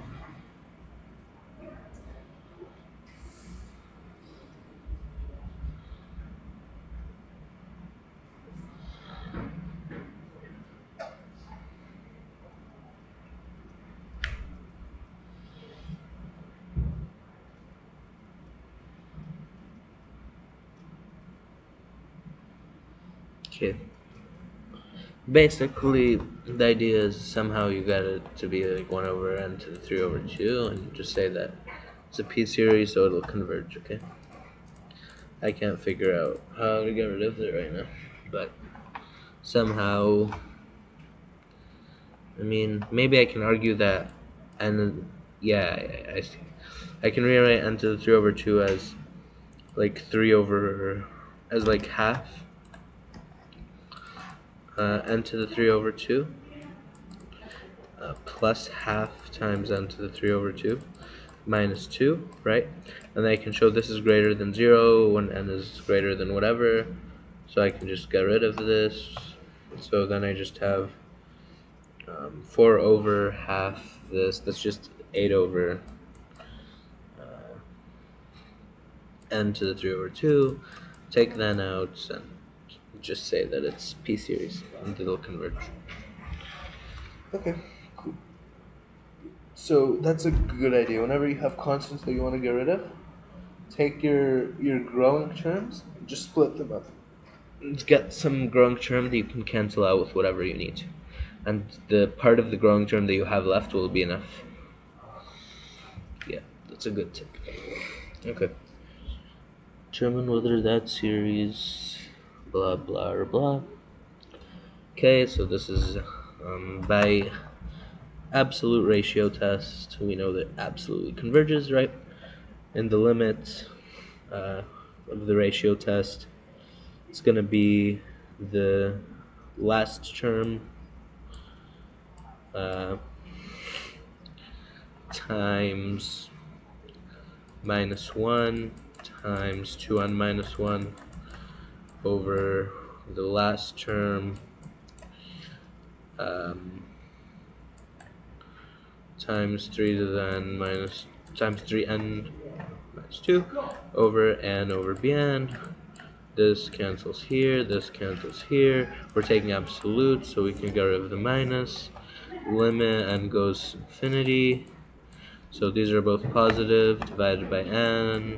Okay. Basically, the idea is somehow you got it to be like one over n to the three over two, and just say that it's a p-series, so it'll converge, okay? I can't figure out how to get rid of it right now, but somehow, I mean, maybe I can argue that, and yeah, I, I see. I can rewrite n to the three over two as like three over, as like half uh, n to the three over two, uh, plus half times n to the three over two, minus two, right? And then I can show this is greater than zero when n is greater than whatever, so I can just get rid of this. So then I just have um, four over half this, that's just eight over uh, n to the three over two, take that out, and just say that it's p-series, and it'll converge. Okay, cool. So that's a good idea. Whenever you have constants that you want to get rid of, take your your growing terms, just split them up. Get some growing term that you can cancel out with whatever you need, and the part of the growing term that you have left will be enough. Yeah, that's a good tip. Okay. Determine whether that series, blah blah blah. Okay, so this is um, by absolute ratio test. We know that absolutely converges, right? And the limit uh, of the ratio test, it's going to be the last term uh, times minus one times two n minus one over the last term um, times three to the n minus times three n minus two over n over bn. This cancels here, this cancels here. We're taking absolute, so we can get rid of the minus. Limit n goes to infinity. So these are both positive, divided by n.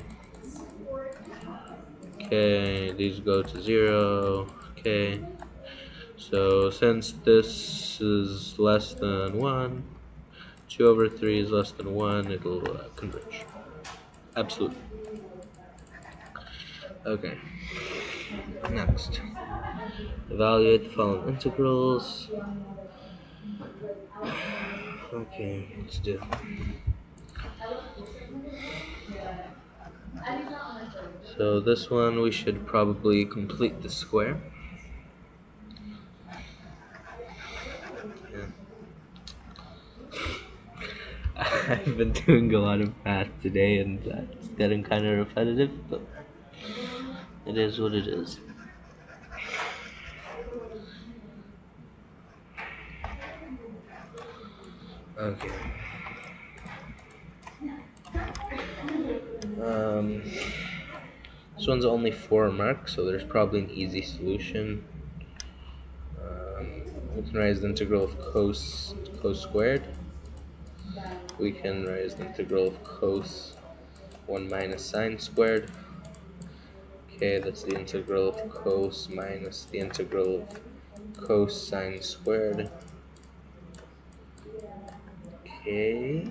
Okay, these go to zero. Okay. So since this is less than one, two over three is less than one, it'll uh, converge. Absolute. Okay. Next. Evaluate the following integrals. Okay, let's do. So this one we should probably complete the square. Yeah. I've been doing a lot of math today and uh, it's getting kind of repetitive, but it is what it is. Okay. Um, this one's only four marks, so there's probably an easy solution. Um, we can raise the integral of cos cos squared. We can raise the integral of cos one minus sine squared. Okay, that's the integral of cos minus the integral of cos sine squared. Okay.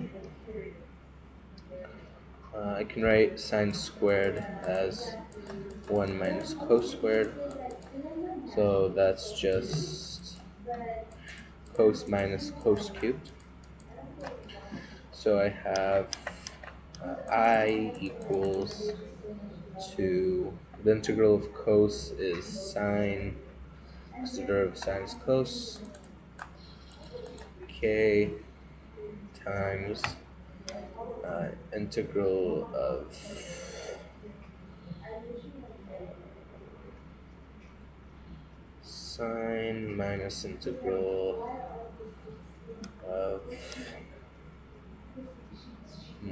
Uh, I can write sine squared as one minus cos squared. So that's just cos minus cos cubed. So I have uh, I equals to the integral of cos is sine, because the derivative of sine is cos, k times uh, integral of sine minus integral of hmm,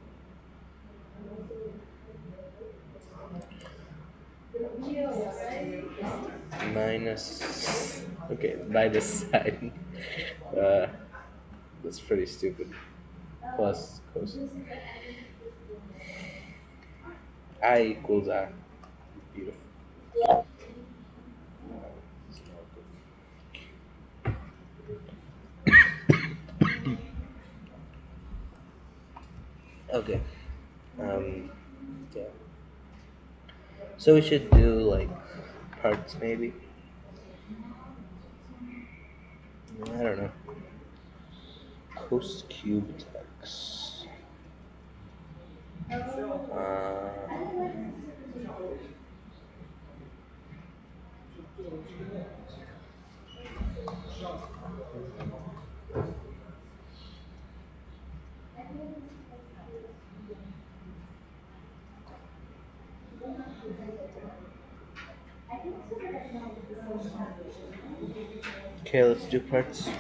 minus, okay, by this side, uh, that's pretty stupid, plus cos. I equals I. Beautiful. Okay. Um, yeah. So we should do like parts maybe. I don't know. Cos cubed x. Uh, okay, let's do parts.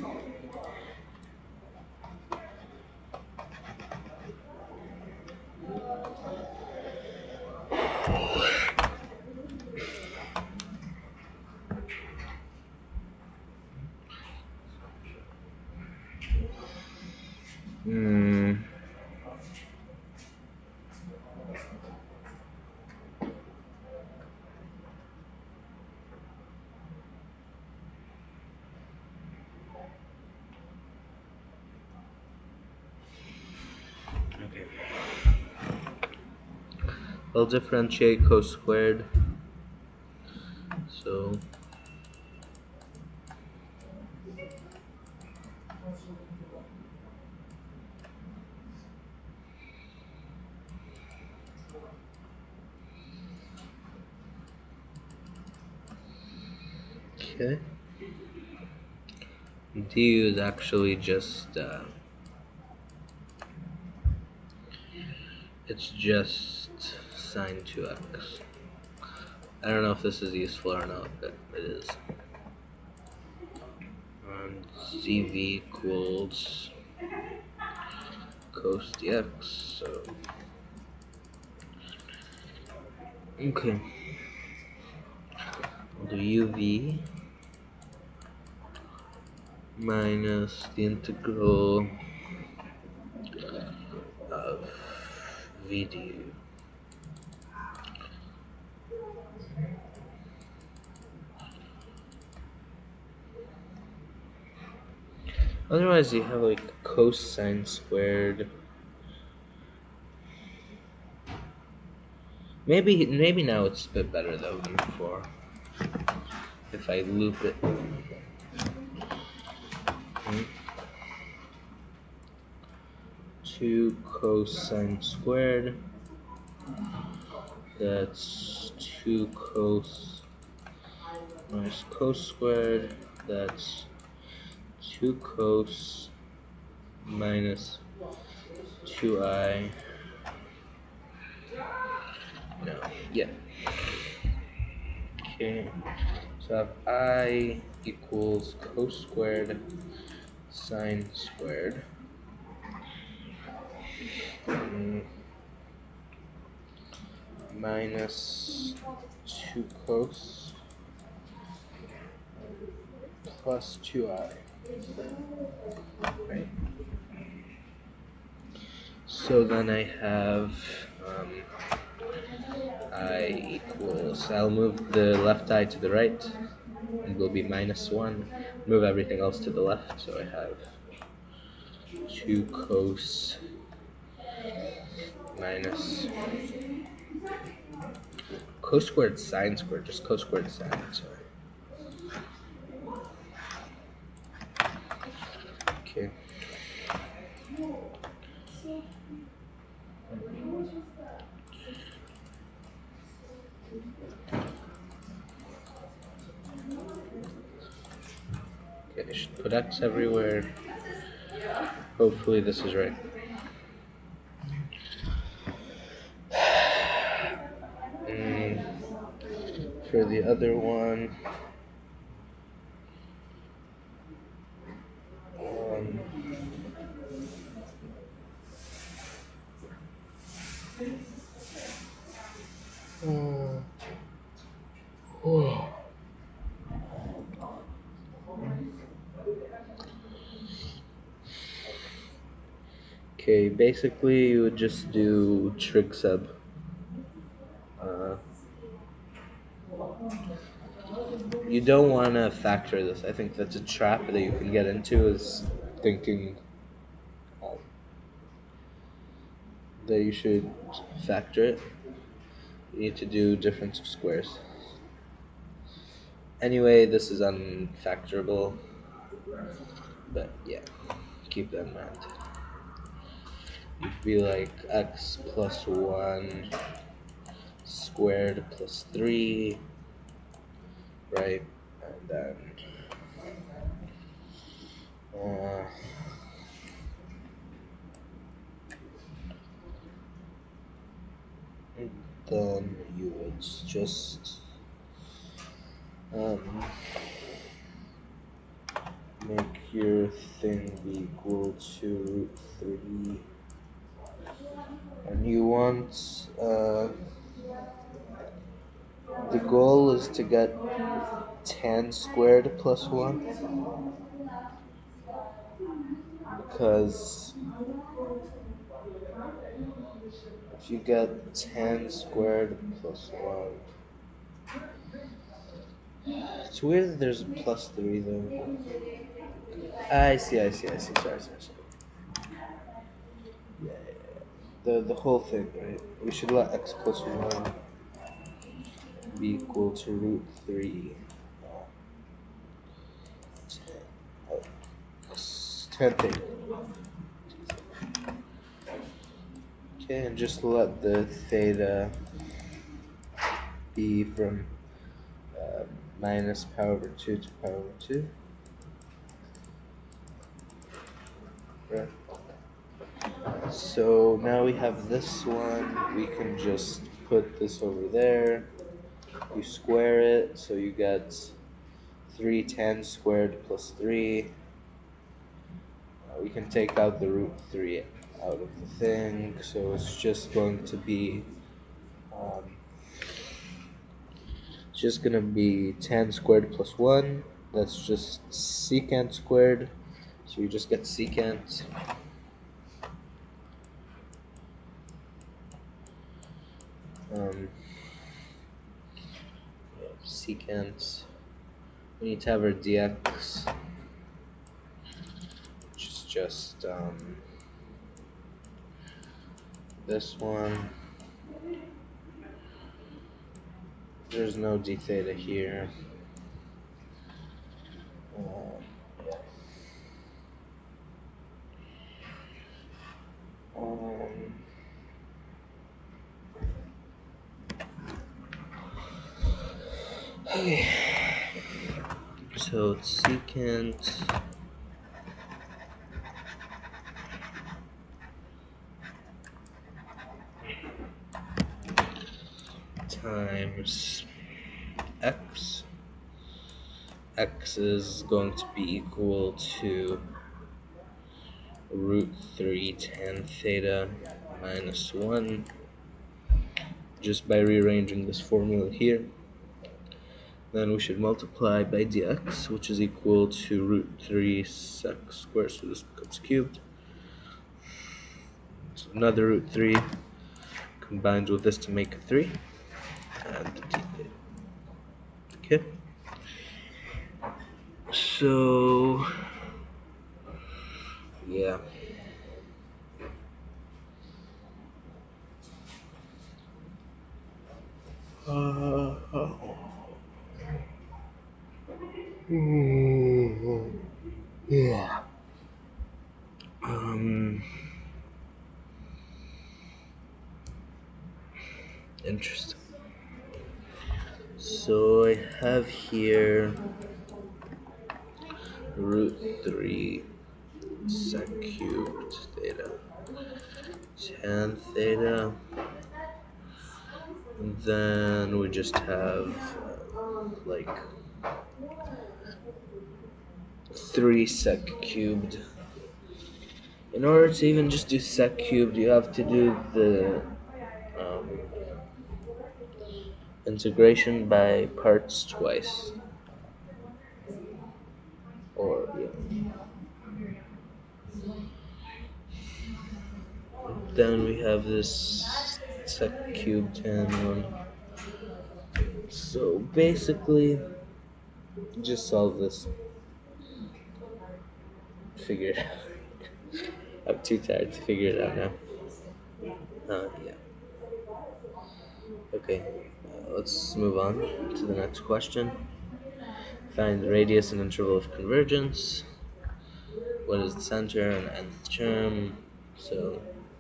Hmm. Okay. I'll differentiate cos squared. So okay. Du is actually just uh, it's just sine two x. I don't know if this is useful or not, but it is. And C V equals cos dx, so okay. We'll do U V minus the integral of V du. Otherwise, you have like cosine squared. Maybe maybe now it's a bit better though than before. If I loop it. Hmm. two cosine squared. That's two cos minus cos squared. That's two cos minus two i. No, yeah. Okay, so I have I equals cos squared sine squared. Mm, minus two cos plus two i. Right. So then I have um, I equals, I'll move the left I to the right, it will be minus one. Move everything else to the left, so I have two cos minus cos squared sine squared, just cos squared sine, sorry. Okay. Okay, I should put x everywhere. Hopefully this is right. Mm, for the other one, um, uh, oh. Okay, basically you would just do trig sub. Uh, you don't want to factor this. I think that's a trap that you can get into, is thinking um, that you should factor it. You need to do difference of squares. Anyway, this is unfactorable, but yeah, keep that in mind. It'd be like x plus one squared plus three, right? And then uh, then you would just um, make your thing be equal to root three, and you want uh, the goal is to get tan squared plus one, because if you get tan squared plus one, it's weird that there's a plus three though. I see, I see, I see. Sorry, sorry, sorry. Yeah, yeah, yeah. The the whole thing, right? We should let x plus one be equal to root three. Uh, ten thing. Okay, and just let the theta be from uh, minus pi over two to pi over two. Right. So now we have this one. We can just put this over there. You square it, so you get three tan squared plus three. Uh, we can take out the root three out of the thing, so it's just going to be um, it's just gonna be tan squared plus one. That's just secant squared, so you just get secant. Um, secant. We need to have our dx, which is just um, this one. There's no d theta here. Um, yeah. Um, okay. So it's secant times x. X is going to be equal to root three tan theta minus one, just by rearranging this formula here. Then we should multiply by dx, which is equal to root three sec squared, so this becomes cubed. So another root three combines with this to make a three, and the d theta. Okay. So, yeah. Uh, yeah. Um. Interesting. So I have here root three sec cubed theta tan theta, and then we just have uh, like three sec cubed. In order to even just do sec cubed, you have to do the um, integration by parts twice. Or, yeah. Then we have this sec cubed tan one. So basically, just solve this. Figure it out. I'm too tired to figure it out now. Uh, yeah. Okay, uh, let's move on to the next question. Find the radius and interval of convergence. What is the center and nth term? So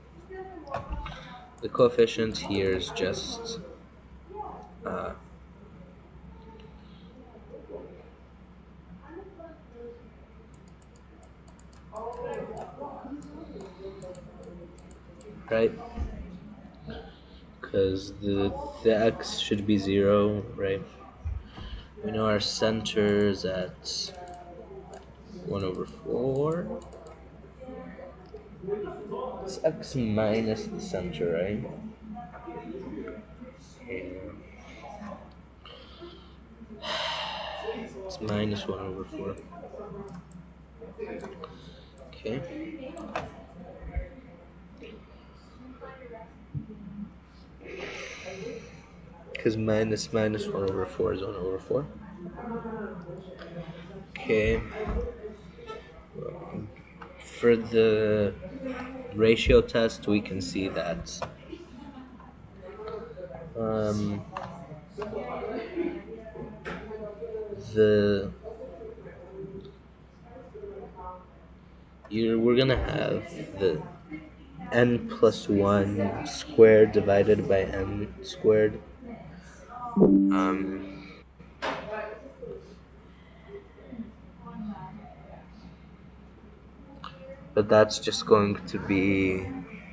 the coefficient here is just uh, right, because the the x should be zero, right? We know our center is at one over four. It's x minus the center, right? Yeah. It's minus one over four. Okay. Because minus minus one over four is one over four. Okay. Um, for the ratio test, we can see that um, the you're, we're gonna have the n plus one squared divided by n squared. Um, but that's just going to be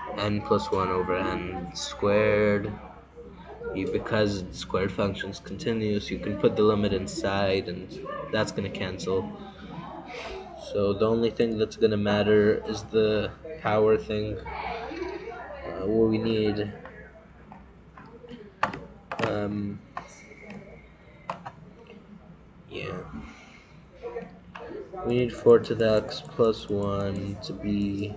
n plus one over n squared. You, because the squared function is continuous, you can put the limit inside, and that's going to cancel. So the only thing that's going to matter is the power thing, uh, where we need um, yeah, we need four to the x plus one to be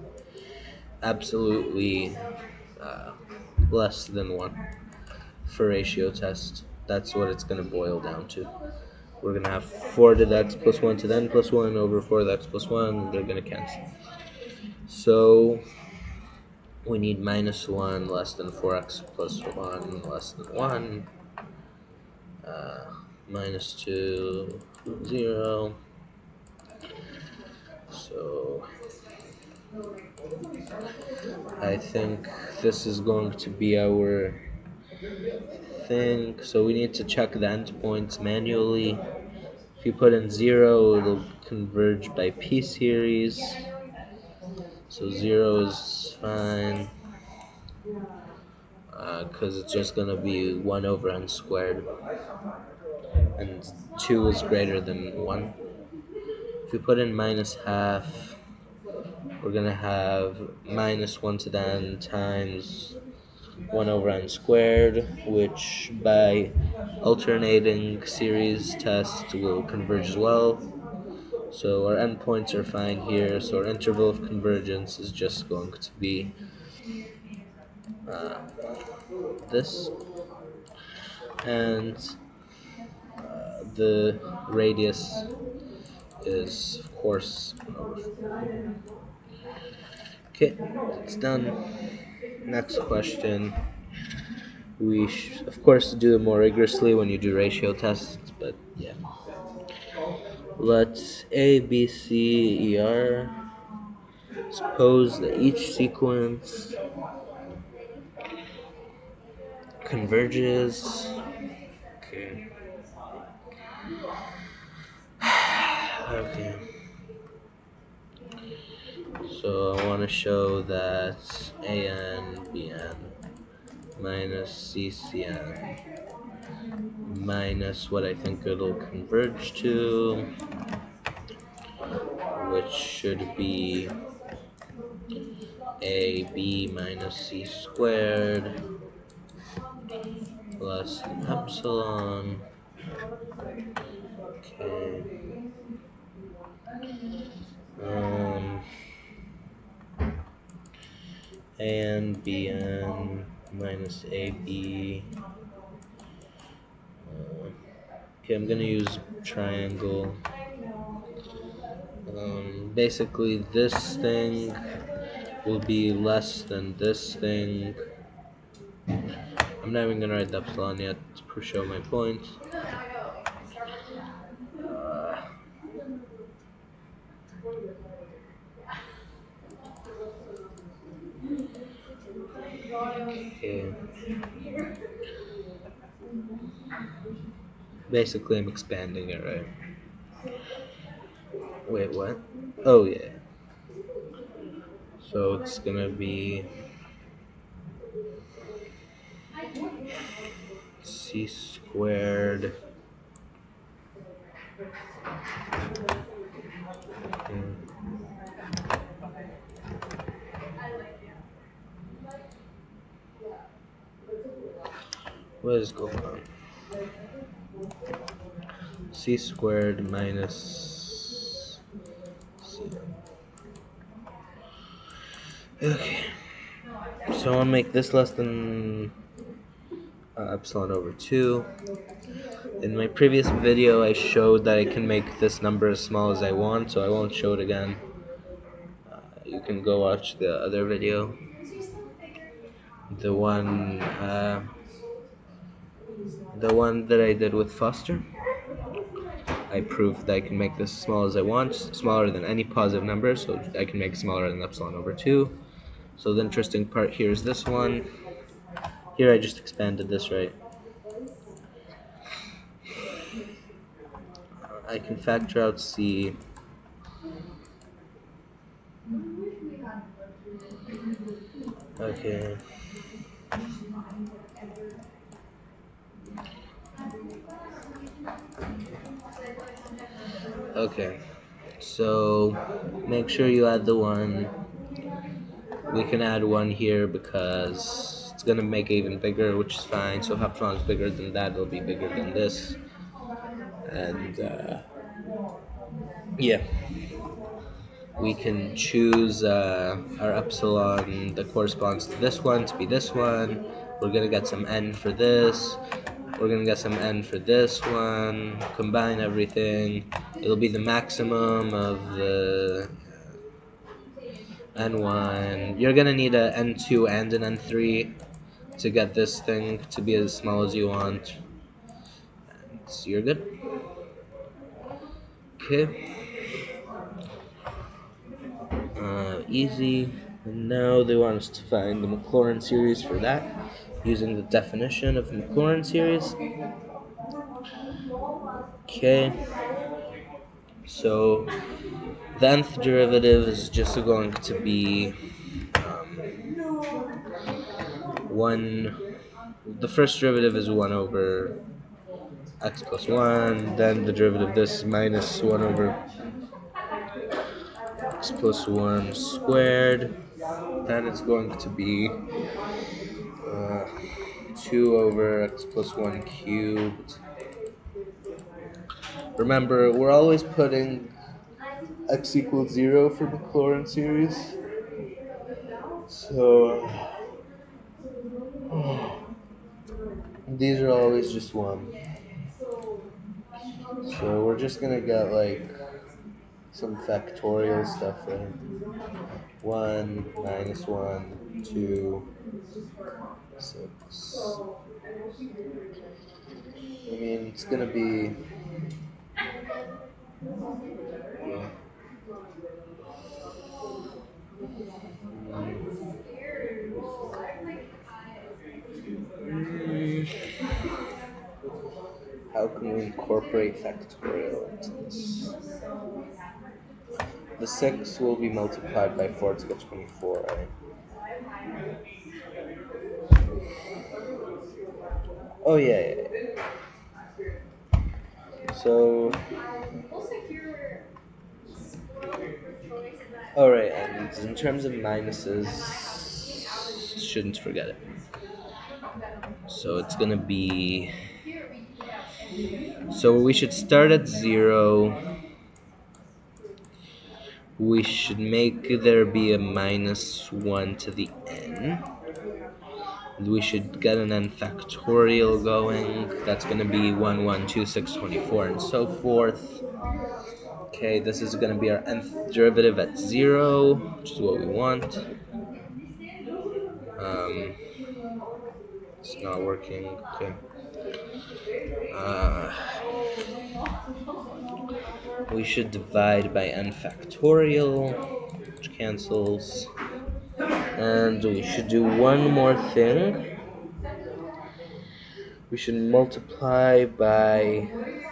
absolutely uh, less than one for ratio test. That's what it's going to boil down to. We're going to have four to the x plus one to the n plus one over four to the x plus one. They're going to cancel. So we need minus one less than four x plus one less than one. Uh, minus two, zero. So I think this is going to be our thing. So we need to check the endpoints manually. If you put in zero, it'll converge by p-series. So zero is fine, because uh, it's just going to be one over n squared. And two is greater than one. If we put in minus half, we're going to have minus one to the n times one over n squared, which by alternating series test will converge as well. So our endpoints are fine here, so our interval of convergence is just going to be uh, this, and uh, the radius is, of course, one over four. Okay, it's done. Next question. We sh of course do it more rigorously when you do ratio tests, but yeah. Let A, B, C, E, R. Suppose that each sequence converges. Okay. Okay. So I want to show that A N, B N minus C C N minus what I think it'll converge to, which should be A B minus C squared plus epsilon. Okay. Um, A N, B N minus A B. Uh, okay, I'm gonna use triangle. Um, basically, this thing will be less than this thing. I'm not even gonna write the epsilon yet to show my point. Uh, okay. Basically, I'm expanding it, right? Wait, what? Oh, yeah. So it's gonna be C squared. Hmm. What is going on? C squared minus C. Okay. So I'll make this less than uh, epsilon over two. In my previous video, I showed that I can make this number as small as I want, so I won't show it again. Uh, you can go watch the other video. The one, uh, the one that I did with Foster. I proved that I can make this as small as I want, smaller than any positive number, so I can make smaller than epsilon over two. So the interesting part here is this one. Here I just expanded this, right? I can factor out C. Okay. Okay. So make sure you add the one. We can add one here because it's gonna make it even bigger, which is fine. So if epsilon is bigger than that, it'll be bigger than this. And uh, yeah, we can choose uh, our epsilon that corresponds to this one to be this one. We're gonna get some n for this. We're gonna get some n for this one. Combine everything. It'll be the maximum of the n one. You're gonna need a n two and an n three to get this thing to be as small as you want. And so you're good. Okay. Uh, easy. And now they want us to find the Maclaurin series for that, using the definition of the Maclaurin series. Okay. So the nth derivative is just going to be um, one. The first derivative is one over x plus one. Then the derivative of this is minus one over x plus one squared. Then it's going to be uh, two over x plus one cubed. Remember, we're always putting x equals zero for Maclaurin series. So these are always just one. So we're just gonna get like some factorial stuff there. One minus one, two, six. I mean, it's gonna be. Yeah. Mm. How can we incorporate factorial into this? The six will be multiplied by four to get twenty-four, right? Oh yeah, yeah, yeah. So, all right, and in terms of minuses, shouldn't forget it. So it's gonna be. So we should start at zero. We should make there be a minus one to the n. We should get an n factorial going. That's going to be one, one, two, six, twenty-four, and so forth. Okay, this is going to be our nth derivative at zero, which is what we want. Um, it's not working. Okay. Uh, we should divide by n factorial, which cancels. And we should do one more thing. We should multiply by.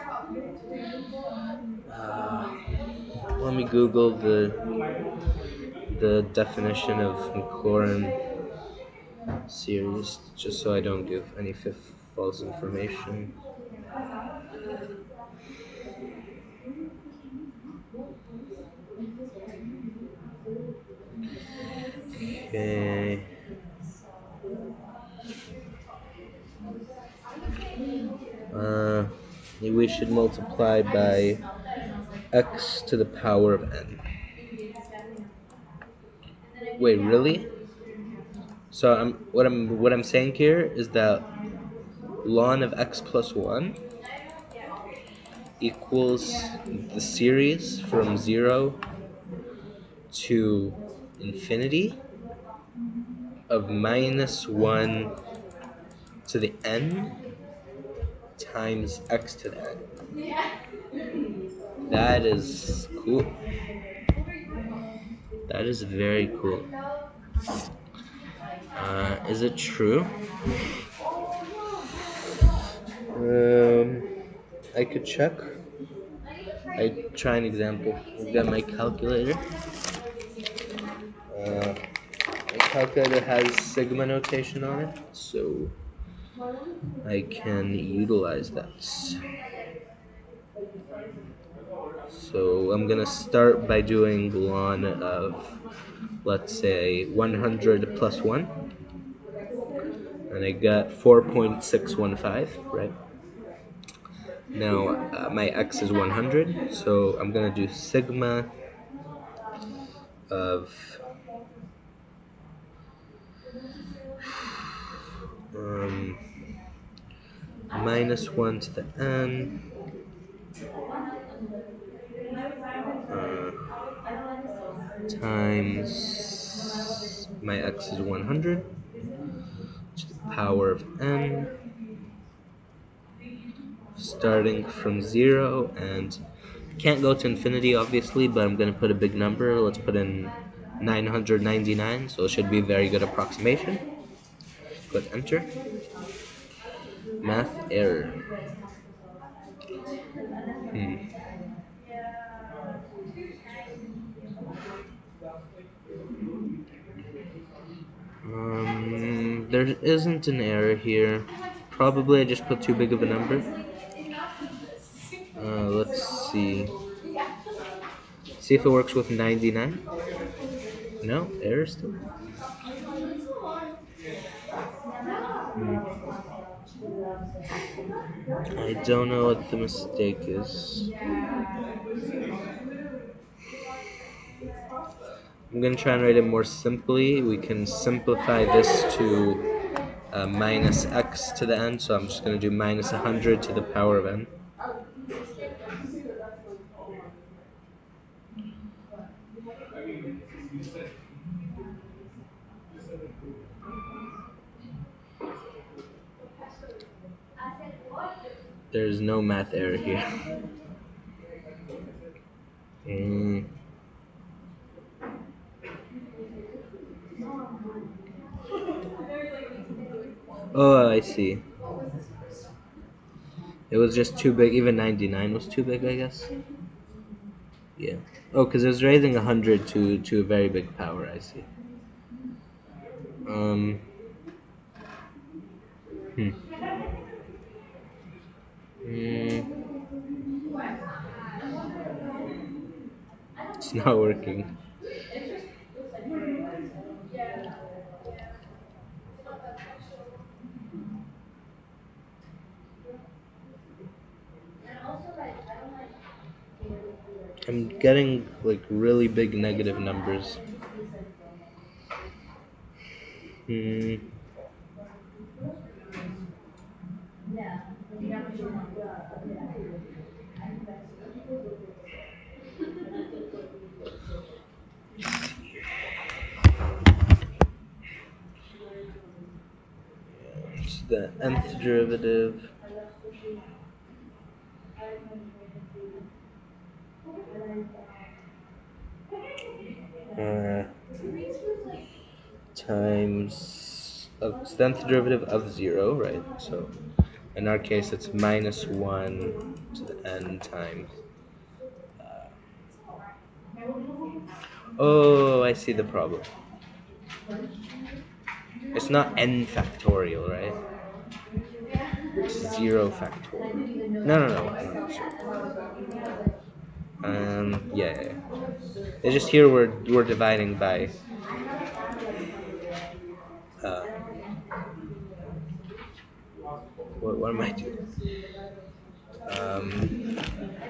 Uh, let me Google the the definition of Maclaurin series, just so I don't give any fifth false information. Okay. Uh, we should multiply by x to the power of n. Wait, really? So I'm what I'm what I'm saying here is that ln of x plus one equals the series from zero to infinity of minus one to the n times x to the n. That is cool. That is very cool. Uh, is it true? Um, I could check. I try an example. I've got my calculator. Uh, my calculator has sigma notation on it, so I can utilize that. So I'm gonna start by doing ln of, let's say, one hundred plus one, and I got four point six one five, right? Now uh, my x is one hundred, so I'm gonna do sigma of um, minus one to the n uh, times my x is one hundred to the power of n, starting from zero, and can't go to infinity obviously, but I'm going to put a big number. Let's put in nine hundred ninety-nine, so it should be a very good approximation. Click enter. Math error. Hmm. Um, there isn't an error here. Probably I just put too big of a number. Uh, let's see. See if it works with ninety-nine. No, error still. Hmm. I don't know what the mistake is. I'm going to try and write it more simply. We can simplify this to uh, minus x to the n, so I'm just going to do minus one hundred to the power of n. There's no math error here. mm. Oh, I see. It was just too big. Even ninety-nine was too big, I guess. Yeah. Oh, because it was raising one hundred to, to a very big power, I see. Um. Hmm. Mm. It's not working. I'm getting like really big negative numbers. Hmm. It's the nth derivative. Uh, times of it's the nth derivative of zero, right? So in our case, it's minus one to the n times. Uh, oh, I see the problem. It's not n factorial, right? It's zero factorial. No, no, no. no sorry. Um, yeah, yeah, yeah. It's just here we're we're dividing by. Uh, what what am I doing? Um.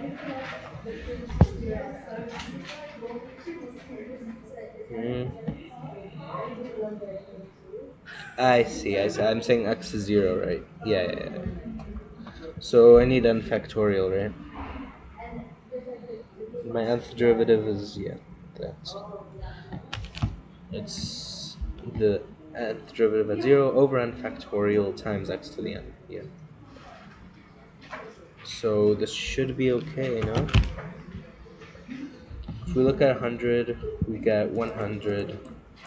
Mm, I see. I see. I'm saying x is zero, right? Yeah, yeah, yeah. So I need n factorial, right? My nth derivative is yeah. That's it's the nth derivative at zero over n factorial times x to the n. Yeah. So this should be okay, no? If we look at one hundred, we get one hundred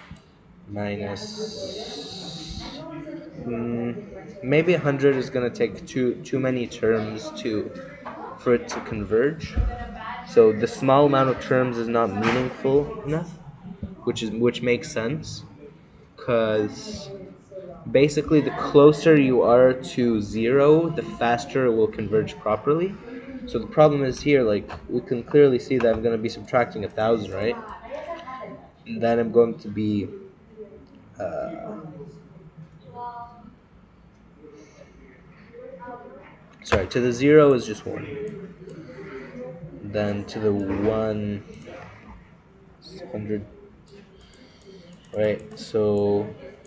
minus. Mm, maybe one hundred is going to take too too many terms to for it to converge. So the small amount of terms is not meaningful enough, which is which makes sense. because basically the closer you are to zero, the faster it will converge properly. So the problem is here, like, we can clearly see that I'm going to be subtracting a thousand, right? And then I'm going to be uh, sorry, to the zero is just one. Then to the one, hundred, right? So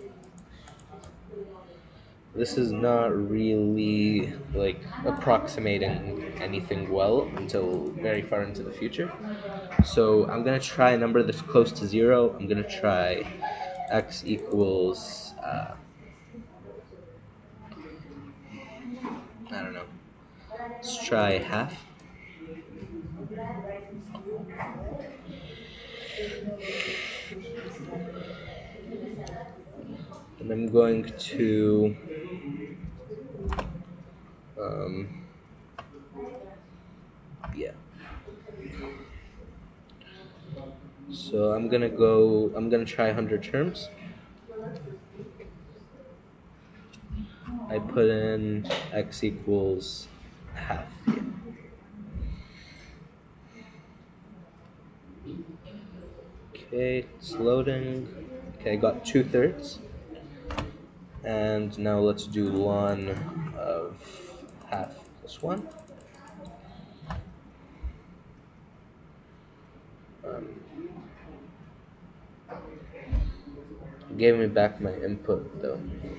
this is not really like approximating anything well until very far into the future. So I'm gonna try a number that's close to zero. I'm gonna try x equals uh, I don't know. Let's try half. And I'm going to um, yeah. So I'm gonna go. I'm gonna try one hundred terms. I put in x equals half. Okay, it's loading. Okay, I got two thirds. And now let's do ln of half plus one. Um, gave me back my input though.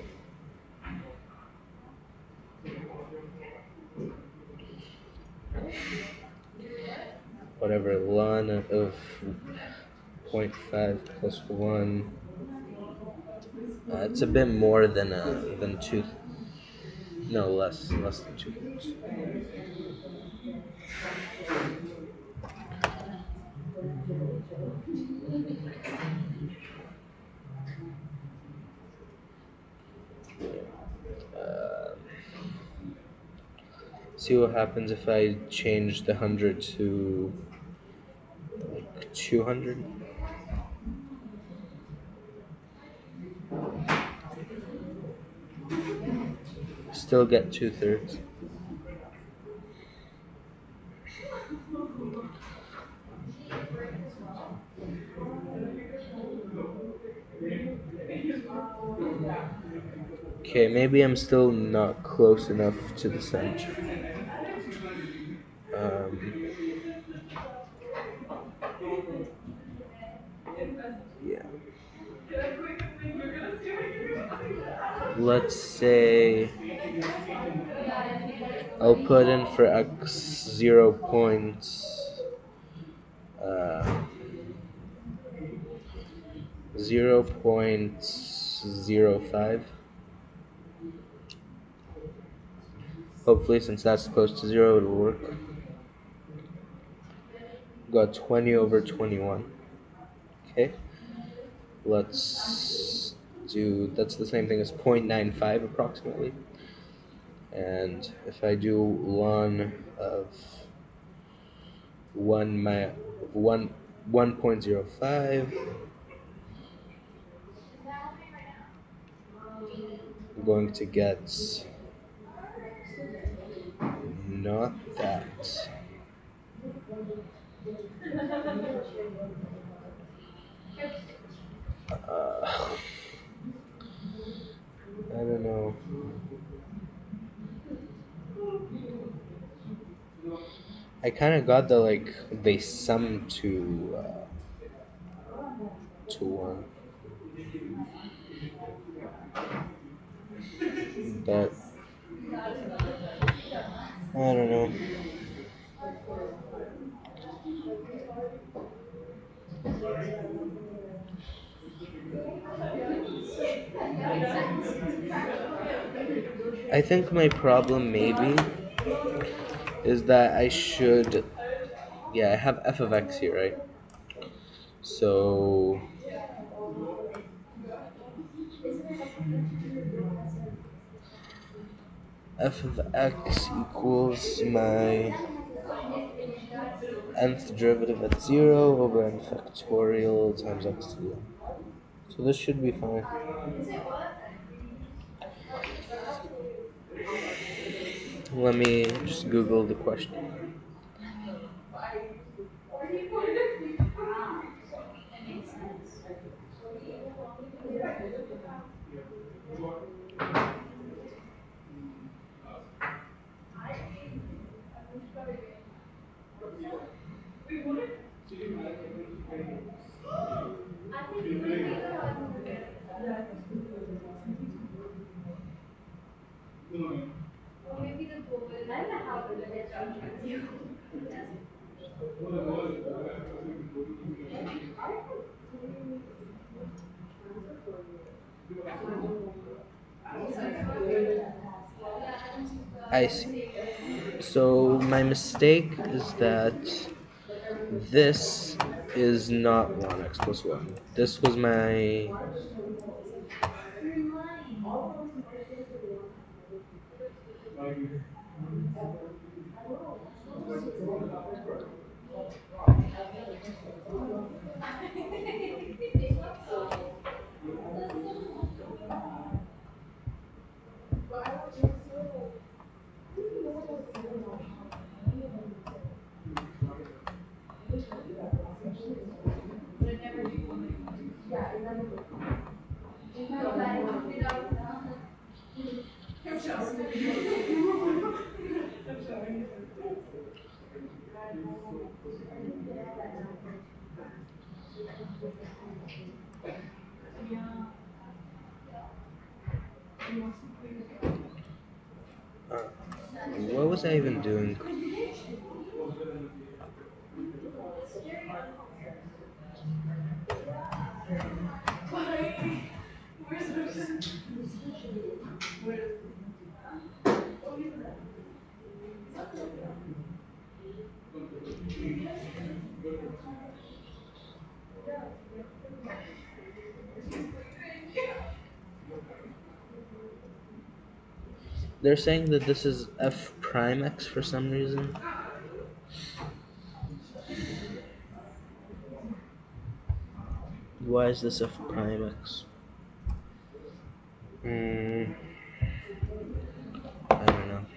Whatever, ln of zero point five plus one. Uh, it's a bit more than uh, than two. No, less less than two thirds. Uh, see what happens if I change the hundred to like two hundred. Still get two thirds. Okay, maybe I'm still not close enough to the center. Um, yeah. Let's say I'll put in for x zero point uh, zero point zero five. Hopefully, since that's close to zero, it'll work. Got twenty over twenty-one. Okay. Let's do, that's the same thing as zero point nine five approximately. And if I do ln of one my one one point zero five, I'm going to get not that. Uh, I don't know. I kind of got the like they sum to uh, to one, but I don't know. I think my problem maybe is that I should, yeah, I have f of x here, right? So f of x equals my nth derivative at zero over n factorial times x to the n. So this should be fine. Let me just Google the question. I see. So my mistake is that this is not one x plus one. This was my... Uh, what was I even doing? They're saying that this is f prime x for some reason. Why is this f prime x? Hmm. I don't know.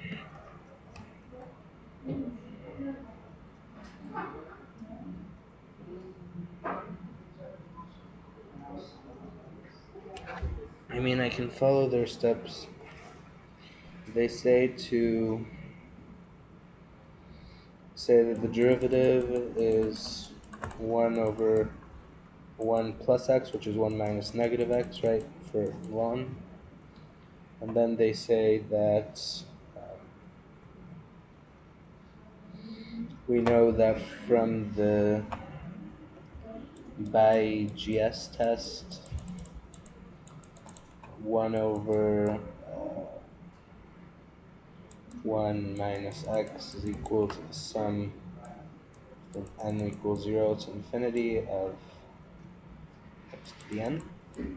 I mean, I can follow their steps. They say to say that the derivative is one over one plus x, which is one minus negative x, right, for one. And then they say that um, we know that from the by G S test, one over uh, one minus x is equal to the sum from n equals zero to infinity of x to the n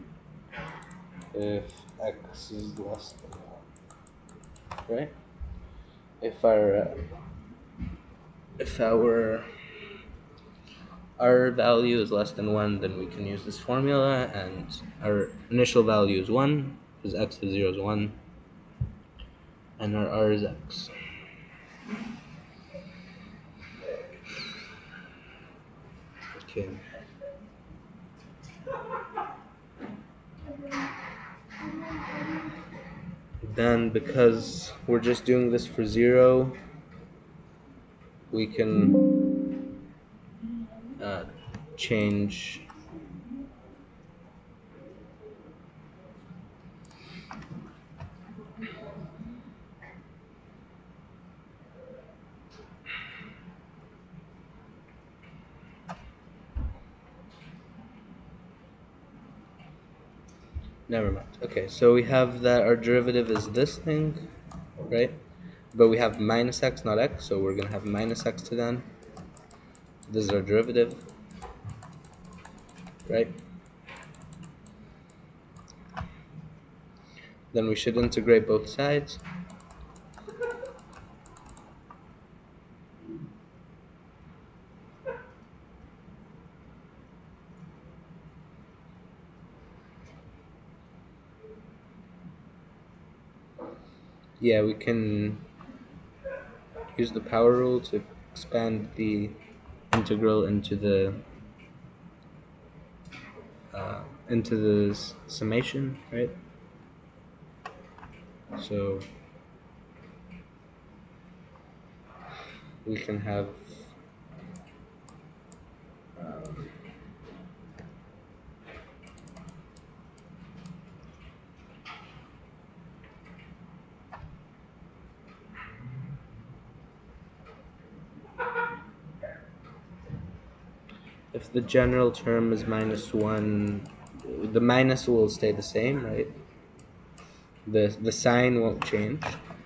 if x is less than one, right? If our uh, if our our value is less than one, then we can use this formula, and our initial value is one, because x to zero is one, and our r is x. Okay. Then, because we're just doing this for zero, we can uh, change never mind. Okay, so we have that our derivative is this thing, right? But we have minus x, not x, so we're gonna have minus x to then. This is our derivative, right? Then we should integrate both sides. yeah, we can use the power rule to expand the integral into the uh, into the s- summation, right? So we can have um, if the general term is minus one, the minus will stay the same, right? The the sign won't change,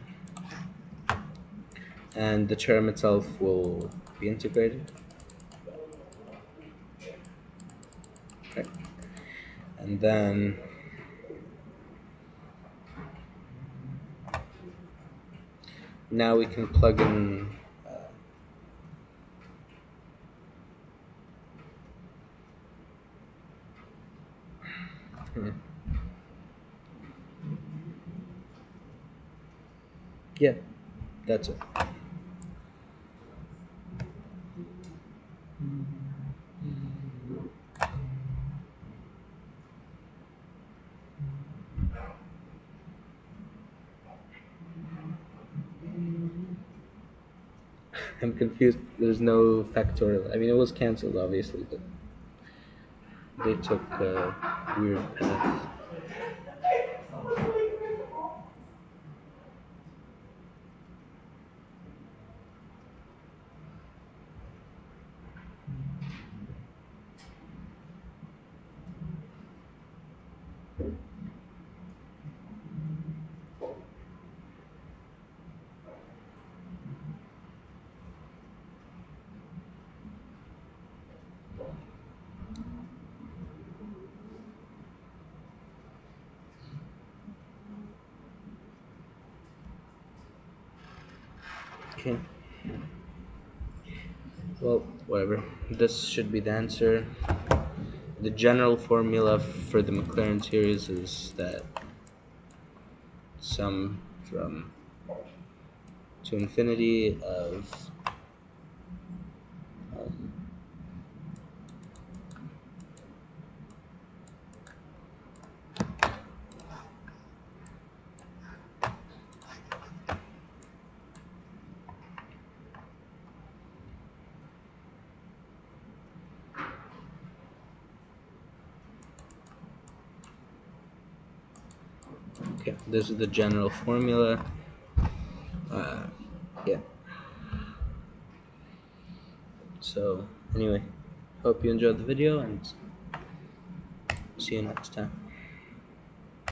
and the term itself will be integrated. Okay. And then now we can plug in uh, hmm. Yeah, that's it. I'm confused. There's no factorial. I mean, it was cancelled, obviously, but they took a weird path. Okay. Well, whatever. This should be the answer. The general formula for the Maclaurin series is that sum from to infinity of um, okay, this is the general formula. Uh, yeah. So anyway, hope you enjoyed the video and see you next time.